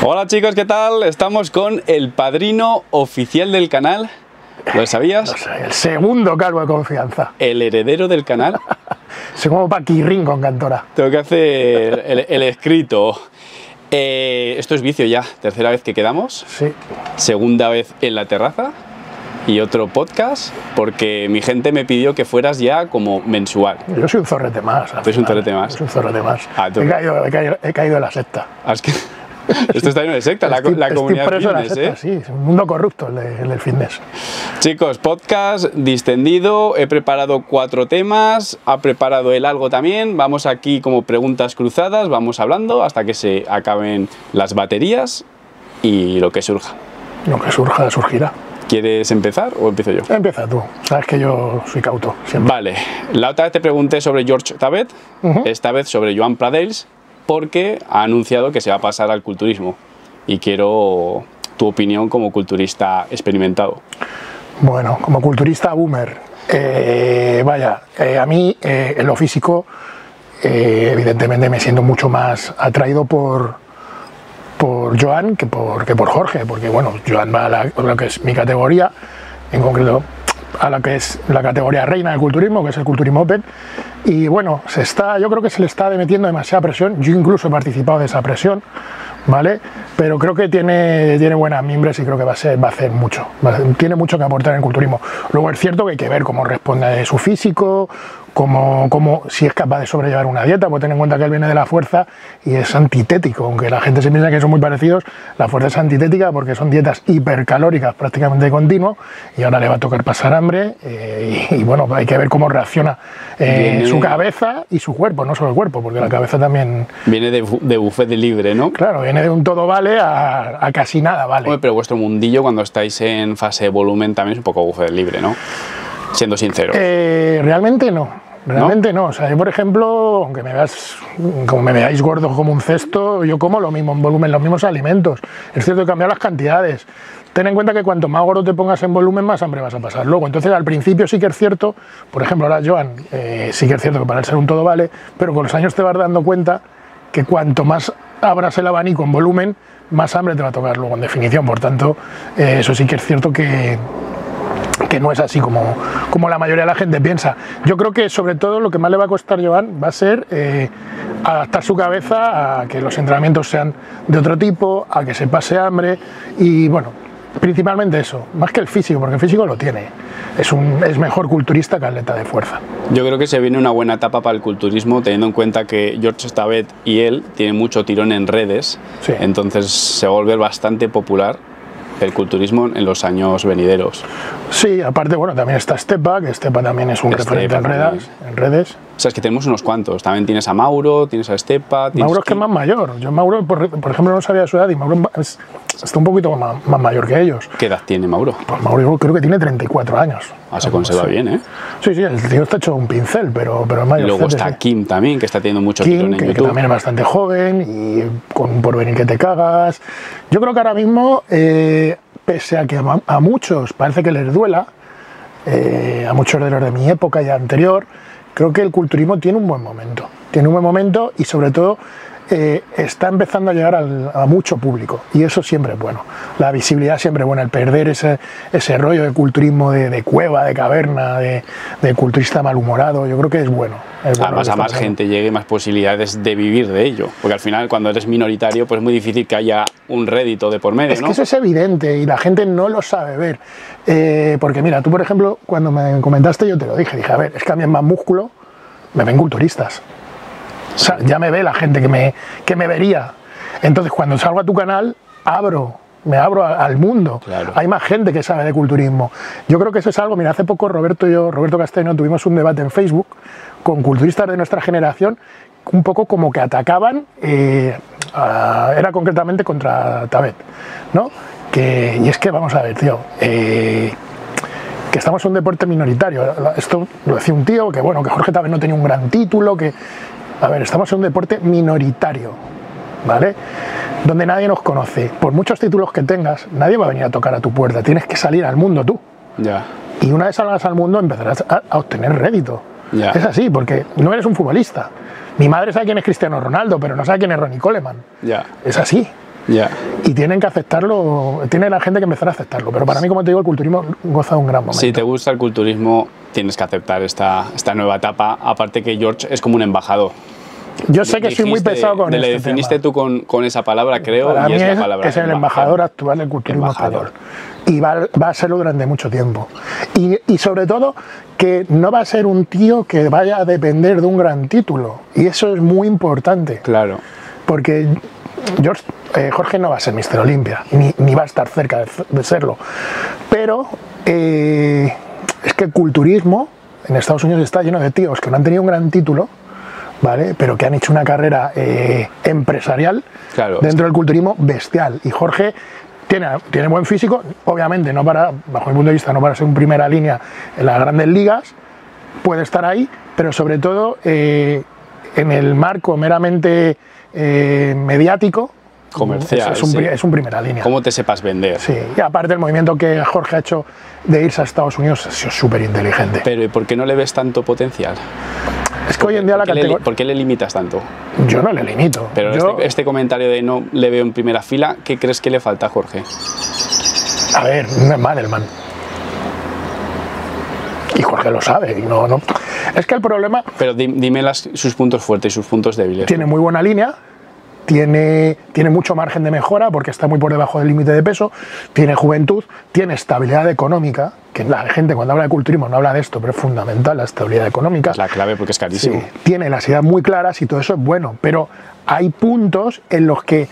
Hola chicos, ¿qué tal? Estamos con el padrino oficial del canal. ¿Lo sabías? No sé, el segundo calvo de confianza. El heredero del canal. Soy como Paquirrín con Cantora. Tengo que hacer el escrito. Esto es vicio ya. Tercera vez que quedamos. Sí. Segunda vez en la terraza. Y otro podcast, porque mi gente me pidió que fueras ya como mensual. Yo soy un zorrete más. ¿Tú eres un zorrete más? Soy un zorrete más. Ah, He caído en la secta. Esto está lleno de secta, la comunidad fitness, secta, sí, es un mundo corrupto el del fitness. Chicos, podcast distendido, he preparado 4 temas, ha preparado él algo también, vamos aquí como preguntas cruzadas, vamos hablando hasta que se acaben las baterías y lo que surja. Lo que surja, surgirá. ¿Quieres empezar o empiezo yo? Empieza tú, sabes que yo soy cauto siempre. Vale, la otra vez te pregunté sobre George Tabet, esta vez sobre Joan Pradels, porque ha anunciado que se va a pasar al culturismo y quiero tu opinión como culturista experimentado. Bueno, como culturista boomer, a mí en lo físico evidentemente me siento mucho más atraído por Joan que por Jorge, porque bueno, Joan va a lo que es mi categoría, en concreto a la que es la categoría reina del culturismo, que es el Culturismo Open, y bueno, yo creo que se le está metiendo demasiada presión. Yo incluso he participado de esa presión, ¿vale? Pero creo que tiene buenas mimbres y creo que va a hacer mucho, tiene mucho que aportar en el culturismo. Luego es cierto que hay que ver cómo responde a su físico, si es capaz de sobrellevar una dieta, pues ten en cuenta que él viene de la fuerza y es antitético, aunque la gente se piensa que son muy parecidos, la fuerza es antitética porque son dietas hipercalóricas prácticamente continuo y ahora le va a tocar pasar hambre y bueno, hay que ver cómo reacciona su cabeza y su cuerpo, no solo el cuerpo, porque la cabeza también... Viene de buffet de libre, ¿no? Claro, viene de un todo vale a casi nada vale. Hombre, pero vuestro mundillo cuando estáis en fase de volumen también es un poco buffet de libre, ¿no? Siendo sincero. Realmente no. Realmente ¿no? O sea, yo por ejemplo, aunque como me veáis gordo como un cesto, yo como lo mismo en volumen, los mismos alimentos. Es cierto que cambiar las cantidades. Ten en cuenta que cuanto más gordo te pongas en volumen, más hambre vas a pasar luego. Entonces al principio sí que es cierto, por ejemplo ahora Joan, sí que es cierto que para él ser un todo vale, pero con los años te vas dando cuenta que cuanto más abras el abanico en volumen, más hambre te va a tocar luego en definición. Por tanto, eso sí que es cierto que no es así como la mayoría de la gente piensa. Yo creo que sobre todo lo que más le va a costar a Joan va a ser adaptar su cabeza a que los entrenamientos sean de otro tipo, a que se pase hambre y bueno, principalmente eso, más que el físico, porque el físico lo tiene. Es mejor culturista que atleta de fuerza. Yo creo que se viene una buena etapa para el culturismo, teniendo en cuenta que George Tabet y él tienen mucho tirón en redes, sí. Entonces se va a volver bastante popular el culturismo en los años venideros. Sí, aparte, bueno, también está Stepa, que Stepa también es un referente en redes. O sea, es que tenemos unos cuantos. También tienes a Mauro, tienes a Stepa... Mauro es que es más mayor. Yo Mauro, por ejemplo, no sabía su edad y Mauro está un poquito más mayor que ellos. ¿Qué edad tiene Mauro? Pues Mauro yo creo que tiene 34 años. Ah, se conserva bien, ¿eh? Sí, el tío está hecho un pincel, pero es mayor. Y luego está Kim también, que está teniendo mucho tirón en YouTube. Que también es bastante joven y con un porvenir que te cagas. Yo creo que ahora mismo... pese a que a muchos parece que les duela, a muchos de los de mi época y anterior, creo que el culturismo tiene un buen momento. Tiene un buen momento y sobre todo está empezando a llegar a mucho público y eso siempre es bueno. La visibilidad siempre es buena, el perder ese rollo de culturismo de cueva, de caverna, de culturista malhumorado, yo creo que es bueno. Además a más gente llegue, más posibilidades de vivir de ello, porque al final cuando eres minoritario pues es muy difícil que haya un rédito de por medio, ¿no? Es que eso es evidente y la gente no lo sabe ver, porque mira, tú por ejemplo cuando me comentaste yo te lo dije, a ver, es que a mí es más músculo, me ven culturistas. O sea, ya me ve la gente que me vería. Entonces, cuando salgo a tu canal, me abro al mundo. Claro. Hay más gente que sabe de culturismo. Yo creo que eso es algo, mira, hace poco Roberto Castellano, tuvimos un debate en Facebook con culturistas de nuestra generación, un poco como que atacaban, era concretamente contra Tabet, ¿no? Y es que, vamos a ver, tío, que estamos en un deporte minoritario. Esto lo decía un tío, que bueno, que Jorge Tabet no tenía un gran título, a ver, estamos en un deporte minoritario, ¿vale? Donde nadie nos conoce. Por muchos títulos que tengas, nadie va a venir a tocar a tu puerta. Tienes que salir al mundo tú. Ya. Y una vez salgas al mundo empezarás a obtener rédito. Ya. Es así, porque no eres un futbolista. Mi madre sabe quién es Cristiano Ronaldo, pero no sabe quién es Ronnie Coleman. Ya. Es así. Ya. Y tienen que aceptarlo, tiene la gente que empezar a aceptarlo. Pero para mí, como te digo, el culturismo goza de un gran momento. Si te gusta el culturismo, tienes que aceptar esta nueva etapa. Aparte que George es como un embajador. Yo sé que soy muy pesado con Le este definiste tema. tú con esa palabra, creo, Para y mí es la palabra. es el embajador actual del culturismo español. Y va a serlo durante mucho tiempo. Y sobre todo, que no va a ser un tío que vaya a depender de un gran título. Y eso es muy importante. Claro. Porque Jorge no va a ser Mister Olympia, ni va a estar cerca de serlo. Pero es que el culturismo en Estados Unidos está lleno de tíos que no han tenido un gran título, ¿vale? Pero que han hecho una carrera empresarial dentro del culturismo bestial. Y Jorge tiene buen físico, obviamente, bajo mi punto de vista, no para ser un primera línea en las grandes ligas, puede estar ahí, pero sobre todo en el marco meramente mediático, comercial, es un primera línea. ¿Cómo te sepas vender? Sí, y aparte el movimiento que Jorge ha hecho de irse a Estados Unidos ha sido súper inteligente. Pero ¿y por qué no le ves tanto potencial? Es que hoy en día la categoría... ¿Por qué le limitas tanto? Yo no le limito. Pero este comentario de no le veo en primera fila, ¿qué crees que le falta a Jorge? A ver, no es Madelman. Y Jorge lo sabe. Y no. Es que el problema... Pero dime sus puntos fuertes y sus puntos débiles. Tiene muy buena línea. Tiene mucho margen de mejora porque está muy por debajo del límite de peso, tiene juventud, tiene estabilidad económica, que la gente cuando habla de culturismo no habla de esto, pero es fundamental la estabilidad económica. Es la clave porque es carísimo. Sí, tiene las ideas muy claras y todo eso es bueno, pero hay puntos en los que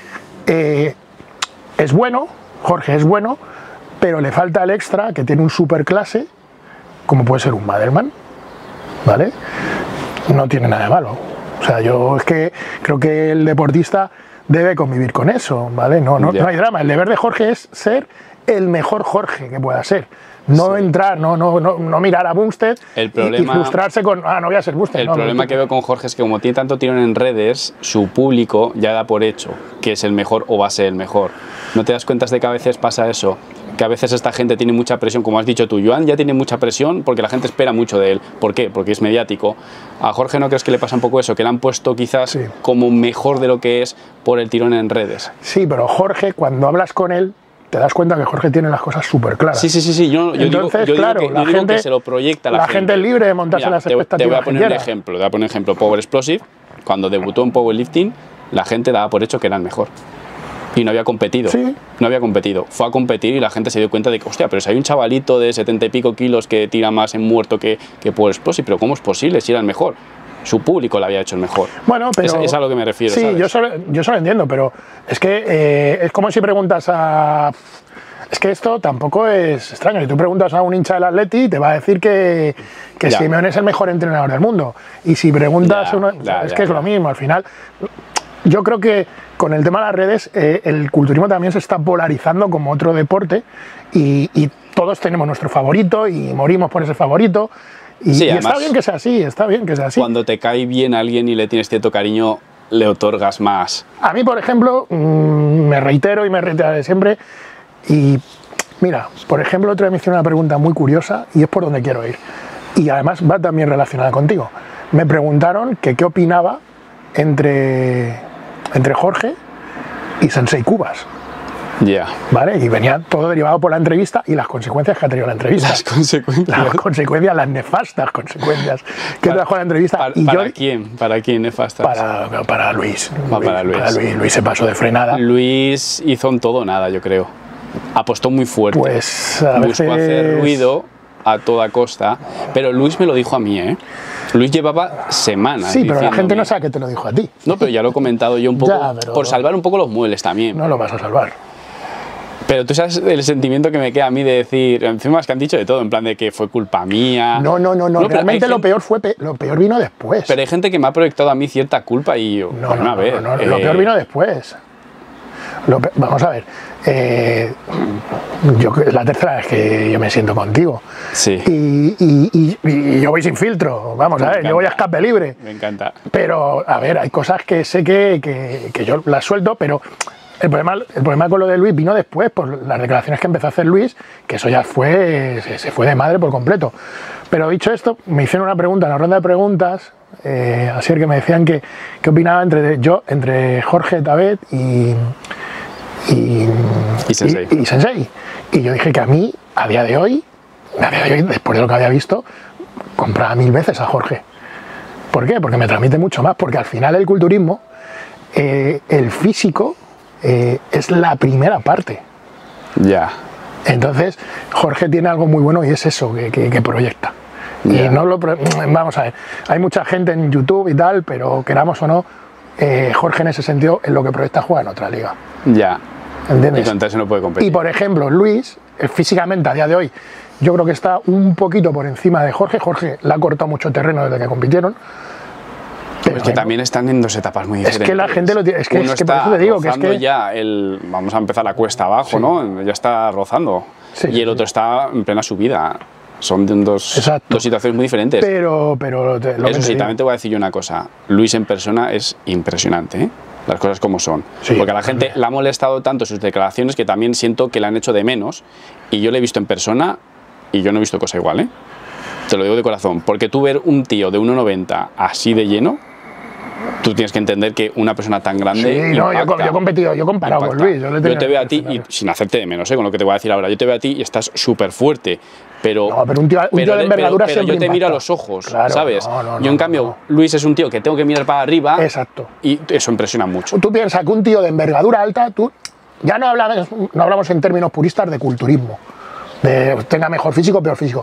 es bueno, Jorge es bueno, pero le falta el extra, que tiene un superclase, como puede ser un Madelman, ¿vale? No tiene nada de malo. O sea, yo es que creo que el deportista debe convivir con eso, ¿vale? No hay drama. El deber de Jorge es ser el mejor Jorge que pueda ser. No entrar, no mirar a Bumstead y frustrarse con, no voy a ser Bumstead. El problema que veo con Jorge es que como tiene tanto tirón en redes, su público ya da por hecho que es el mejor o va a ser el mejor. ¿No te das cuenta de que a veces pasa eso? Que a veces esta gente tiene mucha presión, como has dicho tú, Joan ya tiene mucha presión porque la gente espera mucho de él. ¿Por qué? Porque es mediático. ¿A Jorge no crees que le pasa un poco eso? Que le han puesto quizás como mejor de lo que es por el tirón en redes. Sí, pero Jorge, cuando hablas con él, te das cuenta que Jorge tiene las cosas súper claras. Sí. Yo digo que se lo proyecta la gente. Es libre de montarse las expectativas. Te voy a poner un ejemplo. Power Explosive, cuando debutó en Powerlifting, la gente daba por hecho que era el mejor. Y no había competido. Sí. No había competido. Fue a competir y la gente se dio cuenta de que, hostia, pero si hay un chavalito de 70 y pico kilos que tira más en muerto que Power Explosive, pero ¿cómo es posible si era el mejor? Su público le había hecho el mejor. Bueno, pero... Es a lo que me refiero, sí, ¿sabes? yo solo entiendo, pero es que es como si preguntas a... Es que esto tampoco es extraño. Si tú preguntas a un hincha del Atleti, te va a decir que Simeone es el mejor entrenador del mundo. Y si preguntas a uno... Es que es lo mismo, al final... Yo creo que con el tema de las redes, el culturismo también se está polarizando como otro deporte y todos tenemos nuestro favorito y morimos por ese favorito. Y está bien que sea así, está bien que sea así. Cuando te cae bien a alguien y le tienes cierto cariño, le otorgas más. A mí, por ejemplo, me reitero y me reiteraré siempre. Y mira, por ejemplo, otra vez me hicieron una pregunta muy curiosa y es por donde quiero ir. Y además va también relacionada contigo. Me preguntaron que qué opinaba entre Jorge y Sensei Cubas. Ya. ¿Vale? Y venía todo derivado por la entrevista y las consecuencias que ha tenido la entrevista. Las consecuencias. Las nefastas consecuencias que trajo la entrevista. ¿Para quién nefastas? Para Luis. Para Luis. Luis se pasó de frenada. Luis hizo un todo nada, yo creo. Apostó muy fuerte. Pues buscó hacer ruido a toda costa. Pero Luis me lo dijo a mí, ¿eh? Luis llevaba semanas. Sí, pero la gente no sabe que te lo dijo a ti. No, pero ya lo he comentado yo un poco. Por salvar un poco los muebles también. No lo vas a salvar. Pero tú sabes el sentimiento que me queda a mí de decir, encima es que han dicho de todo, en plan de que fue culpa mía. No, realmente lo peor vino después. Pero hay gente que me ha proyectado a mí cierta culpa y yo, lo peor vino después. Vamos a ver, es la tercera vez que yo me siento contigo. Sí. Y yo voy sin filtro, vamos a ver, yo voy a escape libre. Me encanta. Pero, a ver, hay cosas que sé que yo las suelto, pero el problema con lo de Luis vino después, por las declaraciones que empezó a hacer Luis, que eso ya se fue de madre por completo. Pero dicho esto, me hicieron una pregunta en la ronda de preguntas, así que me decían qué opinaba entre Jorge Tabet Sensei. Y yo dije que a mí, a día de hoy, después de lo que había visto, compraba 1000 veces a Jorge. ¿Por qué? Porque me transmite mucho más, porque al final el culturismo, el físico, es la primera parte. Ya. Entonces, Jorge tiene algo muy bueno y es eso, que proyecta. Yeah. Y no lo... Vamos a ver, hay mucha gente en YouTube y tal, pero queramos o no, Jorge en ese sentido, en lo que proyecta juega en otra liga. Ya. ¿Entiendes? Y contra eso no puede competir. Y por ejemplo, Luis, físicamente a día de hoy, yo creo que está un poquito por encima de Jorge. Jorge le ha cortado mucho terreno desde que compitieron. Pero es que también están en dos etapas muy diferentes. Es que la gente lo tiene. Es que Uno por está eso te digo que es que. ya vamos a empezar la cuesta abajo, Sí. ¿no? Ya está rozando. Sí, y el otro está en plena subida. Son dos situaciones muy diferentes. Pero eso sí, también te voy a decir yo una cosa. Luis en persona es impresionante, ¿eh? Las cosas como son. Sí, porque a la gente le ha molestado tanto sus declaraciones que también siento que le han hecho de menos. Y yo le he visto en persona y yo no he visto cosa igual, ¿eh? Te lo digo de corazón. Porque tú ver un tío de 1,90 así de lleno, tú tienes que entender que una persona tan grande. Sí, no, yo he competido, yo he comparado con Luis. Yo te veo a ti, y sin hacerte de menos, con lo que te voy a decir ahora, yo te veo a ti y estás súper fuerte. Pero, no, pero un tío de envergadura pero yo te miro a los ojos, claro, ¿sabes? Yo en cambio, Luis es un tío que tengo que mirar para arriba. Exacto. Y eso impresiona mucho. Tú piensas que un tío de envergadura alta, tú ya no hablamos en términos puristas de culturismo, de tenga mejor físico o peor físico.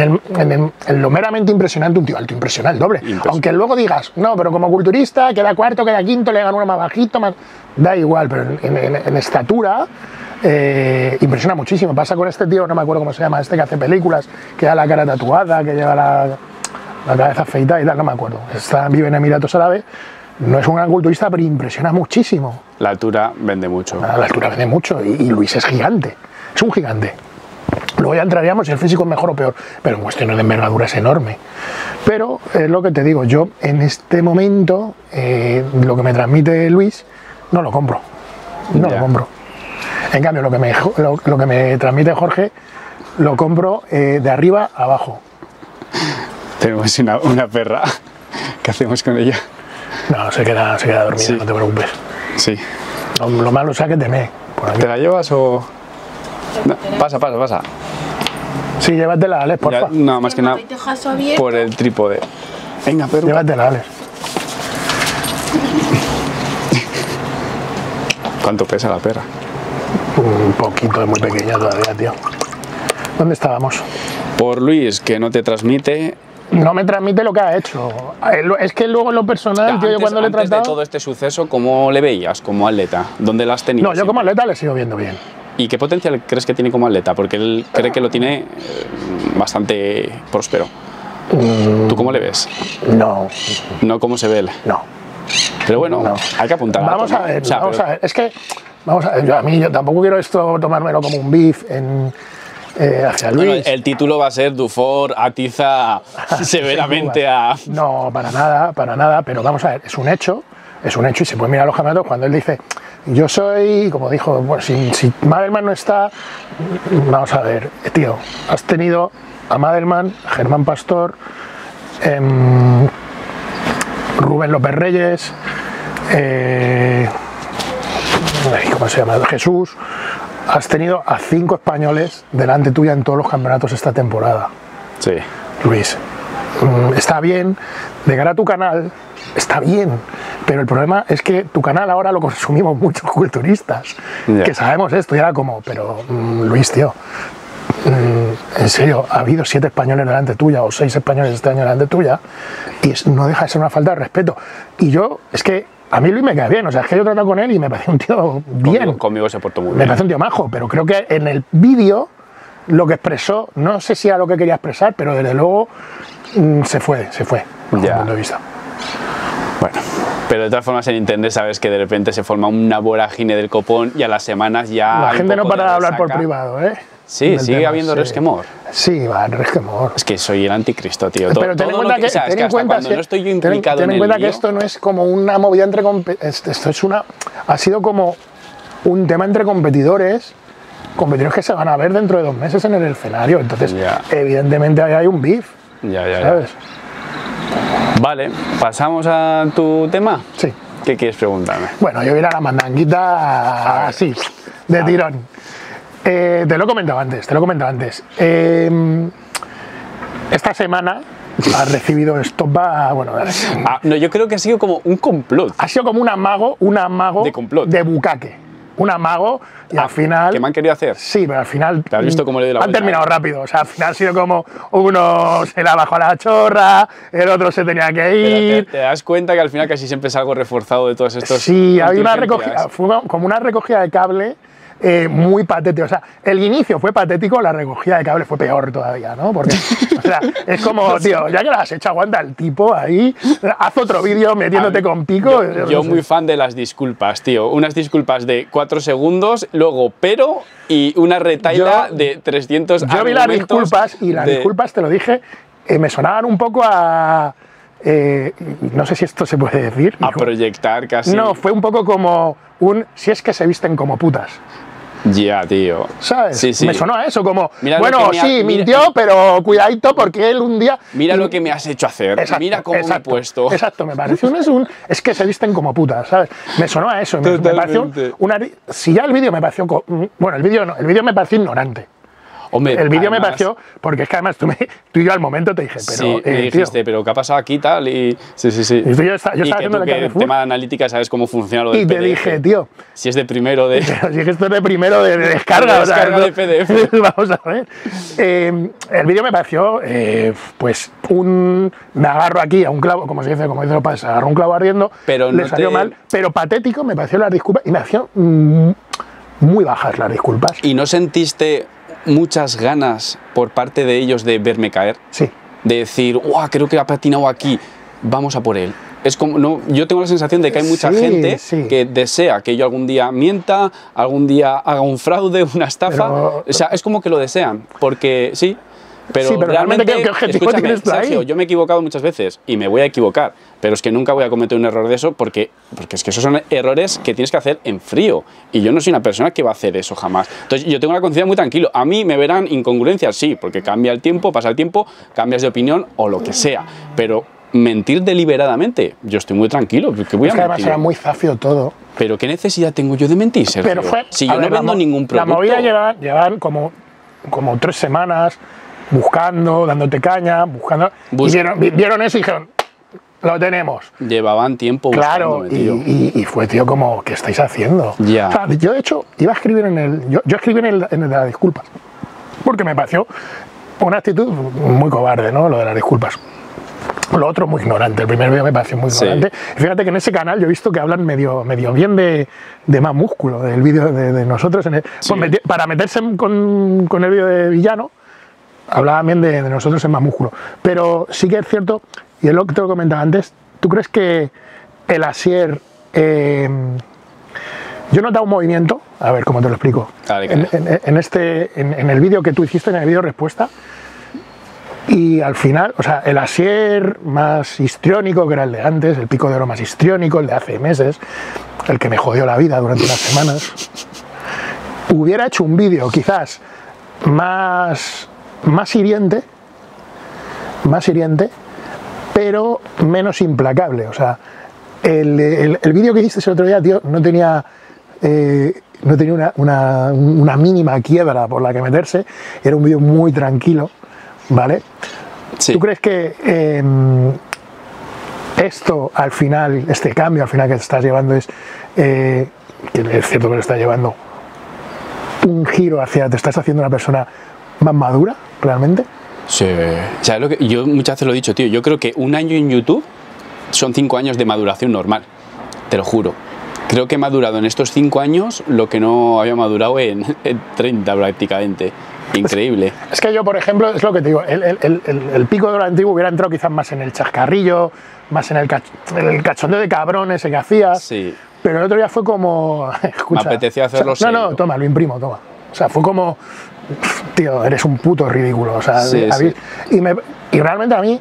En lo meramente impresionante, un tío alto impresiona el doble. Aunque luego digas, no, pero como culturista, queda cuarto, queda quinto, le gana uno más bajito, más... Da igual, pero en estatura impresiona muchísimo. Pasa con este tío, no me acuerdo cómo se llama, este que hace películas, que lleva la cara tatuada, que lleva la cabeza afeitada y tal, no me acuerdo. Vive en Emiratos Árabes. No es un gran culturista, pero impresiona muchísimo. La altura vende mucho. La altura vende mucho y Luis es gigante. Es un gigante. Luego ya entraríamos si el físico es mejor o peor, pero en cuestión de envergadura es enorme. Pero es lo que te digo, yo en este momento lo que me transmite Luis no lo compro. No lo compro. En cambio, lo que me transmite Jorge lo compro de arriba a abajo. Tenemos una perra. ¿Qué hacemos con ella? No, se queda dormida, sí. No te preocupes. Sí. Lo malo es que te me. ¿Te la llevas o...? No, pasa. Sí, llévatela, Alex, porfa. No, más que nada por el trípode. Venga, perro. Llévatela, Alex. ¿Cuánto pesa la perra? Un poquito, es muy pequeña todavía, tío. ¿Dónde estábamos? Por Luis, que no te transmite... No me transmite lo que ha hecho. Es que luego en lo personal, tío, yo cuando le he tratado... Antes de todo este suceso, ¿cómo le veías como atleta? ¿Dónde la has tenido? No, yo como atleta le sigo viendo bien. ¿Y qué potencial crees que tiene como atleta? Porque él cree que lo tiene bastante próspero. ¿Tú cómo le ves? No. ¿No cómo se ve él? No. Pero bueno, no. Hay que apuntar. Vamos a ver, vamos a ver. Es que, vamos a ver, yo tampoco quiero esto tomármelo como un beef hacia Luis. Bueno, el título va a ser Dufour atiza severamente a... No, para nada, pero vamos a ver, es un hecho y se puede mirar los campeonatos cuando él dice, yo soy, como dijo, bueno, si Madelman no está, vamos a ver, tío, has tenido a Madelman, Germán Pastor, Rubén López Reyes, ¿cómo se llama? Jesús. Has tenido a 5 españoles delante tuya en todos los campeonatos esta temporada. Sí. Luis, está bien, de cara a tu canal, está bien, pero el problema es que tu canal ahora lo consumimos muchos culturistas, que sabemos esto, y era como, pero Luis, tío, en serio, ha habido 7 españoles delante tuya o 6 españoles este año delante tuya y no deja de ser una falta de respeto. Y yo, es que a mí Luis me cae bien, o sea, es que yo he tratado con él y me parece un tío bien. Conmigo se portó muy bien. Me parece un tío majo, pero creo que en el vídeo lo que expresó, no sé si era lo que quería expresar, pero desde luego se fue, desde mi punto de vista. Bueno, pero de todas formas en internet sabes que de repente se forma una vorágine del copón y a las semanas ya... La gente no para de hablar por privado, ¿eh? Sí, sigue habiendo resquemor. Sí, va, resquemor. Es que soy el anticristo, tío. Pero ten en cuenta que, cuando no estoy yo implicado ten en cuenta que esto no es como una movida entre... Esto es ha sido como un tema entre competidores que se van a ver dentro de 2 meses en el escenario. Entonces, evidentemente ahí hay un beef. ¿Sabes? Vale, ¿pasamos a tu tema? Sí. ¿Qué quieres preguntarme? Bueno, yo voy a ir a la mandanguita así, de tirón. Te lo he comentado antes. Esta semana has recibido estopa, bueno... No, yo creo que ha sido como un complot. Ha sido como un amago de complot. De bucaque. Un amago y al final... ¿Qué me han querido hacer? Sí, pero al final... ¿Te has visto cómo le doy la vuelta? Han terminado rápido, o sea, al final ha sido como uno se la bajó a la chorra, el otro se tenía que ir... ¿Te das cuenta que al final casi siempre es algo reforzado de todos estos... Sí, hay una recogida, fue como una recogida de cable muy patética. O sea, el inicio fue patético, la recogida de cable fue peor todavía, ¿no? Porque, o sea, es como, tío, ya que la has hecho, aguanta el tipo ahí, haz otro vídeo metiéndote con pico. Yo muy fan de las disculpas, tío. Unas disculpas de 4 segundos, luego pero y una retaila de 300 Yo vi las disculpas y las disculpas, te lo dije, me sonaban un poco a... no sé si esto se puede decir. A proyectar casi. No, fue un poco como un... Si es que se visten como putas. Ya, tío. ¿Sabes? Sí, sí. Me sonó a eso, como, mira bueno, sí, mintió, pero cuidadito porque él un día... Mira lo que me has hecho hacer, exacto, mira cómo me he puesto. Exacto, me pareció es que se visten como putas, ¿sabes? Me sonó a eso, me pareció una... Si ya el vídeo me pareció... Bueno, el vídeo no, el vídeo me pareció ignorante. Hombre, el vídeo me pareció, porque es que además tú y yo al momento te dije, pero... Sí, me dijiste, tío, pero ¿qué ha pasado aquí tal? Y sí. Y yo estaba haciendo tú, que el tema de analítica sabes cómo funciona lo del PDF. Y te dije, tío... Si es de primero de... Pero si es que esto es de primero de descarga. De descarga de PDF. Vamos a ver. El vídeo me pareció, pues, me agarro aquí a un clavo, como se dice los padres, agarro un clavo ardiendo, pero le salió mal, pero patético, me pareció las disculpas, y me hacían muy bajas las disculpas. ¿Y no sentiste muchas ganas por parte de ellos de verme caer? Sí. De decir, ¡guau! Creo que ha patinado aquí, vamos a por él. Es como, no, yo tengo la sensación de que hay mucha gente que desea que yo algún día mienta, algún día haga un fraude, una estafa. O sea, es como que lo desean, porque sí. Pero realmente, ¿qué objetivo tienes tú ahí? Sergio, yo me he equivocado muchas veces y me voy a equivocar, pero es que nunca voy a cometer un error de eso porque es que esos son errores que tienes que hacer en frío y yo no soy una persona que va a hacer eso jamás. Entonces yo tengo la conciencia muy tranquilo. A mí me verán incongruencias, sí, porque cambia el tiempo, pasa el tiempo, cambias de opinión o lo que sea, pero mentir deliberadamente, yo estoy muy tranquilo. ¿Qué voy a mentir? Además era muy zafio todo. Pero ¿qué necesidad tengo yo de mentir, Sergio? Pero fue, si yo no vendo ningún producto. La movida llevan como 3 semanas buscando, dándote caña, buscando. Y vieron eso y dijeron, lo tenemos. Llevaban tiempo buscándome, tío. Y fue, tío, como, ¿qué estáis haciendo? Ya. O sea, yo, de hecho, iba a escribir yo escribí en el de las disculpas, porque me pareció una actitud muy cobarde, ¿no? Lo de las disculpas. Lo otro muy ignorante, el primer vídeo me pareció muy ignorante. Y fíjate que en ese canal yo he visto que hablan medio bien de Más Músculo, del vídeo de nosotros, pues para meterse con el vídeo de Villano, hablaban bien de nosotros en Más Músculo. Pero sí que es cierto, y es lo que te lo comentaba antes, ¿tú crees que el Asier... yo he notado un movimiento, a ver cómo te lo explico, en el vídeo que tú hiciste, en el vídeo respuesta, y al final, o sea, el Asier más histriónico, que era el de antes, el Pico de Oro más histriónico, el de hace meses, el que me jodió la vida durante unas semanas, hubiera hecho un vídeo quizás más hiriente, pero menos implacable. O sea, el vídeo que hiciste el otro día, tío, no tenía una mínima quiebra por la que meterse, era un vídeo muy tranquilo, ¿vale? Sí. ¿Tú crees que esto al final, este cambio al final que te estás llevando que es cierto que lo estás llevando un giro hacia, te estás haciendo una persona más madura, realmente? Sí. ¿Sabes lo que yo muchas veces lo he dicho, tío? Yo creo que un año en YouTube son 5 años de maduración normal, te lo juro. Creo que he madurado en estos 5 años lo que no había madurado en 30 prácticamente. Increíble. Es que yo, por ejemplo, es lo que te digo, el Pico de Oro antiguo hubiera entrado quizás más en el chascarrillo, más en el cachondeo de cabrón ese que hacía. Sí. Pero el otro día fue como... Escucha, me apetecía hacerlo serio. No, toma, lo imprimo, toma. O sea, fue como... Tío, eres un puto ridículo. O sea, sí. Y realmente a mí...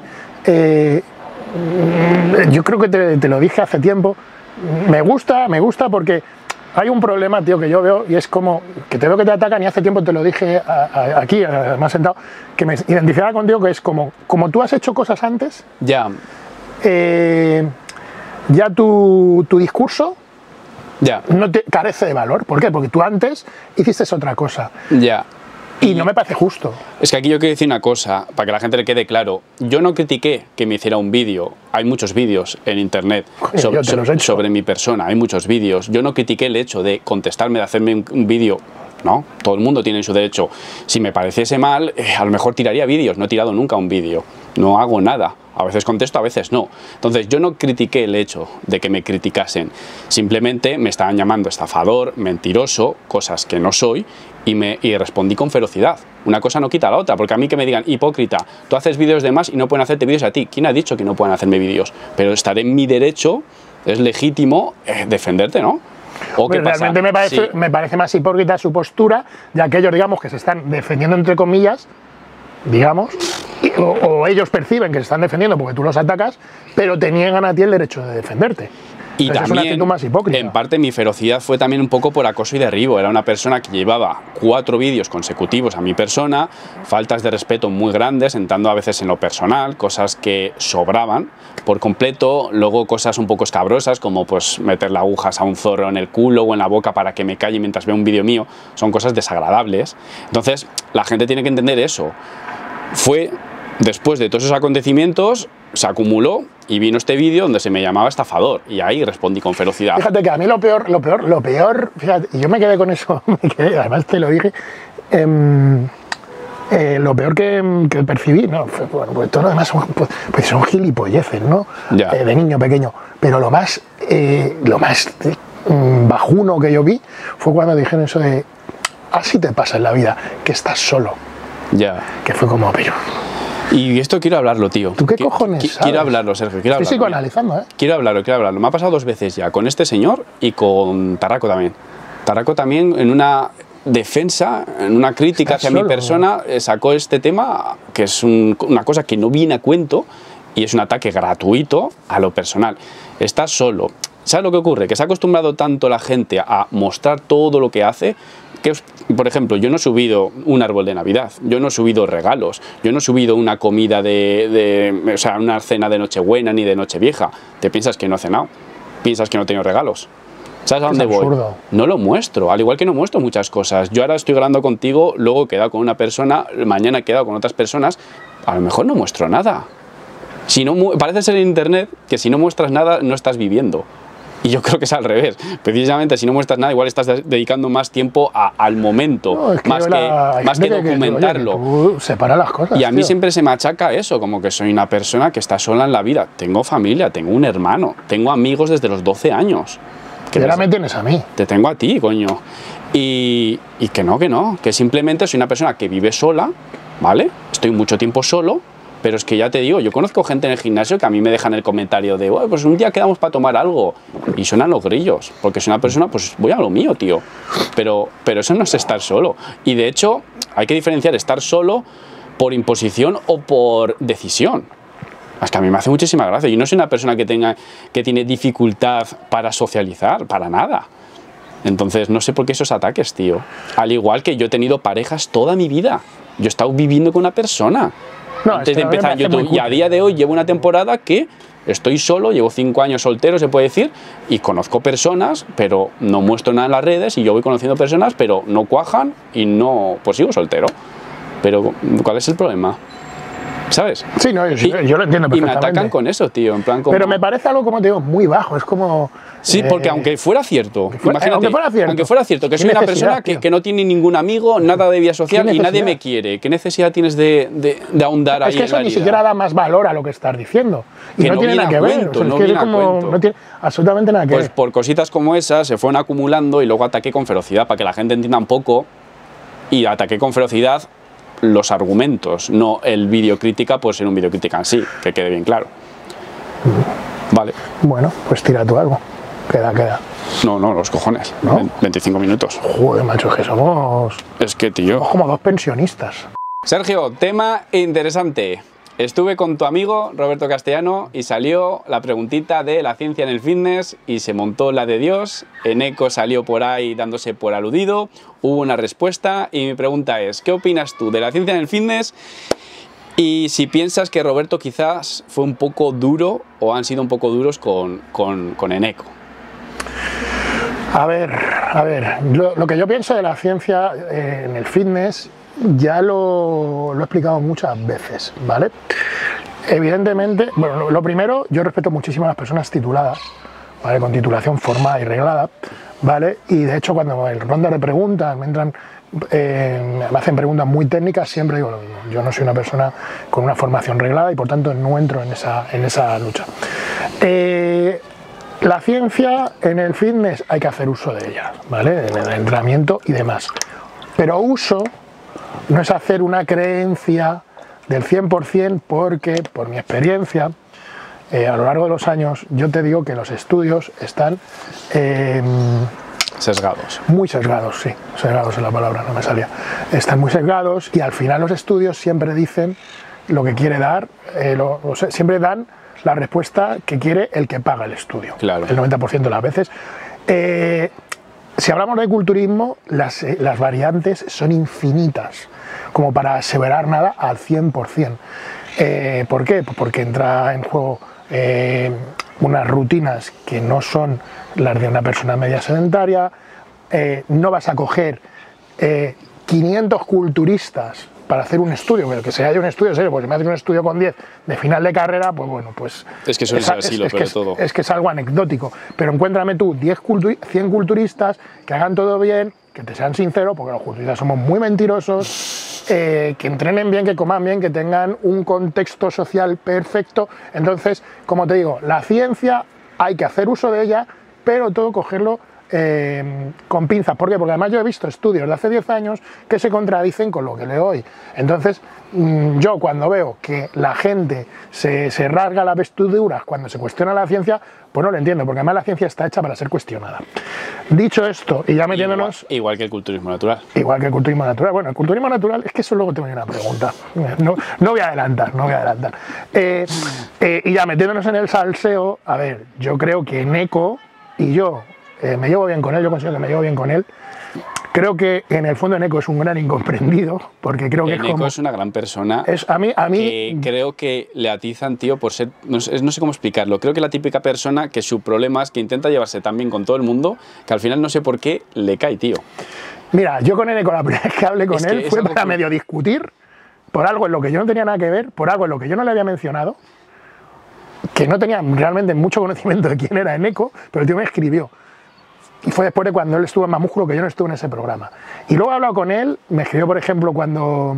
yo creo que te lo dije hace tiempo. Me gusta porque... Hay un problema, tío, que yo veo, y es como que te veo que te atacan, y hace tiempo te lo dije aquí, además sentado, que me identificaba contigo, que es como tú has hecho cosas antes. Ya. ya tu discurso Ya. no te carece de valor. ¿Por qué? Porque tú antes hiciste otra cosa. Ya. Y no me parece justo. Es que aquí yo quiero decir una cosa, para que la gente le quede claro. Yo no critiqué que me hiciera un vídeo. Hay muchos vídeos en internet sobre mi persona, hay muchos vídeos. Yo no critiqué el hecho de contestarme, de hacerme un vídeo. No, todo el mundo tiene su derecho. Si me pareciese mal, a lo mejor tiraría vídeos. No he tirado nunca un vídeo. No hago nada. A veces contesto, a veces no. Entonces yo no critiqué el hecho de que me criticasen. Simplemente me estaban llamando estafador, mentiroso, cosas que no soy, y respondí con ferocidad. Una cosa no quita la otra, porque a mí que me digan, hipócrita, tú haces vídeos de más y no pueden hacerte vídeos a ti. ¿Quién ha dicho que no pueden hacerme vídeos? Pero estaré en mi derecho, es legítimo defenderte, ¿no? ¿O qué pasa? Realmente me parece más hipócrita su postura de aquellos, digamos, que se están defendiendo entre comillas, digamos, o ellos perciben que se están defendiendo porque tú los atacas, pero te niegan a ti el derecho de defenderte. Y entonces también, es una actitud más hipócrita. en parte, mi ferocidad fue también un poco por acoso y derribo. Era una persona que llevaba 4 vídeos consecutivos a mi persona, faltas de respeto muy grandes, entrando a veces en lo personal, cosas que sobraban por completo, luego cosas un poco escabrosas, como pues meterle agujas a un zorro en el culo o en la boca para que me calle mientras veo un vídeo mío, son cosas desagradables. Entonces, la gente tiene que entender eso. Fue después de todos esos acontecimientos, se acumuló y vino este vídeo donde se me llamaba estafador y ahí respondí con ferocidad. Fíjate que a mí lo peor, fíjate, y yo me quedé con eso, además te lo dije, lo peor que percibí, ¿no? Bueno, pues todo lo demás son gilipolleces, ¿no? De niño pequeño, pero lo más bajuno que yo vi fue cuando dijeron eso de, así te pasa en la vida, que estás solo. Ya. Que fue como, pero... Y esto quiero hablarlo, tío. ¿Tú qué cojones Quiero hablarlo, Sergio, quiero hablarlo. Estoy psicoanalizando, ¿eh? Quiero hablarlo. Me ha pasado 2 veces ya, con este señor y con Tarraco también. Tarraco también, en una defensa, en una crítica hacia mi persona, sacó este tema, que es una cosa que no viene a cuento y es un ataque gratuito a lo personal. Estás solo. ¿Sabes lo que ocurre? Que se ha acostumbrado tanto la gente a mostrar todo lo que hace, que, por ejemplo, yo no he subido un árbol de Navidad, yo no he subido regalos, yo no he subido una comida o sea, una cena de Nochebuena ni de Nochevieja. ¿Te piensas que no he cenado? ¿Piensas que no he tenido regalos? ¿Sabes a dónde voy? No lo muestro, al igual que no muestro muchas cosas. Yo ahora estoy grabando contigo, luego he quedado con una persona, mañana he quedado con otras personas, a lo mejor no muestro nada. Si no, parece ser en internet que si no muestras nada no estás viviendo. Y yo creo que es al revés. Precisamente si no muestras nada, igual estás dedicando más tiempo al momento, no, es que más que documentarlo. Oye, que separa las cosas. Y a mí siempre se me achaca eso, como que soy una persona que está sola en la vida. Tengo familia, tengo un hermano, tengo amigos desde los 12 años. Que ahora me tienes a mí. Te tengo a ti, coño. Y que no, que simplemente soy una persona que vive sola, ¿vale? Estoy mucho tiempo solo. Pero es que ya te digo, yo conozco gente en el gimnasio que a mí me dejan el comentario de, pues un día quedamos para tomar algo. Y suenan los grillos, porque soy una persona, pues voy a lo mío, tío. Pero eso no es estar solo. Y de hecho, hay que diferenciar estar solo por imposición o por decisión. Es que a mí me hace muchísima gracia. Yo no soy una persona que tiene dificultad para socializar, para nada. Entonces, no sé por qué esos ataques, tío. Al igual que yo he tenido parejas toda mi vida. Yo he estado viviendo con una persona. No, antes de empezar YouTube, y a día de hoy llevo una temporada que estoy solo, llevo 5 años soltero, se puede decir, y conozco personas, pero no muestro nada en las redes, y yo voy conociendo personas, pero no cuajan, y no, pues sigo soltero. Pero, ¿cuál es el problema? ¿Sabes? Sí, no, yo lo entiendo perfectamente. Y me atacan con eso, tío, en plan como... Pero me parece algo, como te digo, muy bajo, es como... Sí, porque aunque fuera cierto, imagínate, aunque fuera cierto que soy una persona que no tiene ningún amigo, nada de vida social y nadie me quiere, ¿qué necesidad tienes de ahondar ahí en la herida? Es que eso ni siquiera da más valor a lo que estás diciendo. Y no tiene nada que ver, no tiene absolutamente nada que ver. Pues por cositas como esas se fueron acumulando y luego ataqué con ferocidad para que la gente entienda un poco, y ataqué con ferocidad los argumentos, no el vídeo crítica por ser un vídeo crítica en sí, que quede bien claro. Vale. Bueno, pues tira tú algo. Queda. No, los cojones. ¿No? 25 minutos. Joder, macho, es que somos... Es que, tío... Somos como 2 pensionistas. Sergio, tema interesante. Estuve con tu amigo Roberto Castellano y salió la preguntita de la ciencia en el fitness y se montó la de Dios. Eneco salió por ahí dándose por aludido. Hubo una respuesta y mi pregunta es, ¿qué opinas tú de la ciencia en el fitness Y si piensas que Roberto quizás fue un poco duro o han sido un poco duros con Eneco. A ver, lo que yo pienso de la ciencia en el fitness ya lo he explicado muchas veces, ¿vale? Evidentemente, bueno, lo primero, yo respeto muchísimo a las personas tituladas, ¿vale? Con titulación formada y reglada, ¿vale? Y de hecho cuando en ronda de preguntas me hacen preguntas muy técnicas, siempre digo lo mismo. Yo no soy una persona con una formación reglada y por tanto no entro en esa lucha. La ciencia en el fitness hay que hacer uso de ella, ¿vale? En el entrenamiento y demás. Pero uso no es hacer una creencia del 100% porque, por mi experiencia, a lo largo de los años, yo te digo que los estudios están sesgados. Muy sesgados, sí. Sesgados es la palabra, no me salía. Están muy sesgados y al final los estudios siempre dicen lo que quiere dar, siempre dan la respuesta que quiere el que paga el estudio. Claro. El 90% de las veces. Si hablamos de culturismo, las variantes son infinitas, como para aseverar nada al 100%. ¿Por qué? Pues porque entra en juego unas rutinas que no son las de una persona media sedentaria. No vas a coger 500 culturistas para hacer un estudio, pero que se haya un estudio serio, porque si me haces un estudio con 10 de final de carrera, pues bueno, pues... Es que suele ser así, lo peor de todo. Es que es algo anecdótico, pero encuéntrame tú 100 culturistas que hagan todo bien, que te sean sinceros, porque los culturistas somos muy mentirosos, que entrenen bien, que coman bien, que tengan un contexto social perfecto. Entonces, como te digo, la ciencia hay que hacer uso de ella, pero todo cogerlo con pinzas. ¿Por qué? Porque además yo he visto estudios de hace 10 años que se contradicen con lo que leo hoy. Entonces, yo cuando veo que la gente se rasga las vestiduras cuando se cuestiona la ciencia, pues no lo entiendo, porque además la ciencia está hecha para ser cuestionada. Dicho esto, y ya metiéndonos... Igual que el culturismo natural. Igual que el culturismo natural. Bueno, el culturismo natural, es que eso luego tengo una pregunta. No voy a adelantar. Y ya metiéndonos en el salseo, a ver, yo creo que Eneco y yo me llevo bien con él, yo considero que me llevo bien con él. Creo que en el fondo Eneco es un gran incomprendido, porque creo que Eneco es una gran persona. A mí que creo que le atizan, tío, por ser... No sé cómo explicarlo. Creo que la típica persona que su problema es que intenta llevarse tan bien con todo el mundo, que al final no sé por qué le cae, tío. Mira, yo con Eneco la primera vez que hablé con él fue para medio discutir, por algo en lo que yo no tenía nada que ver, por algo en lo que yo no le había mencionado, que no tenía realmente mucho conocimiento de quién era Eneco, pero el tío me escribió. Y fue después de cuando él estuvo en Más Músculo que yo no estuve en ese programa. Y luego he hablado con él, me escribió, por ejemplo, cuando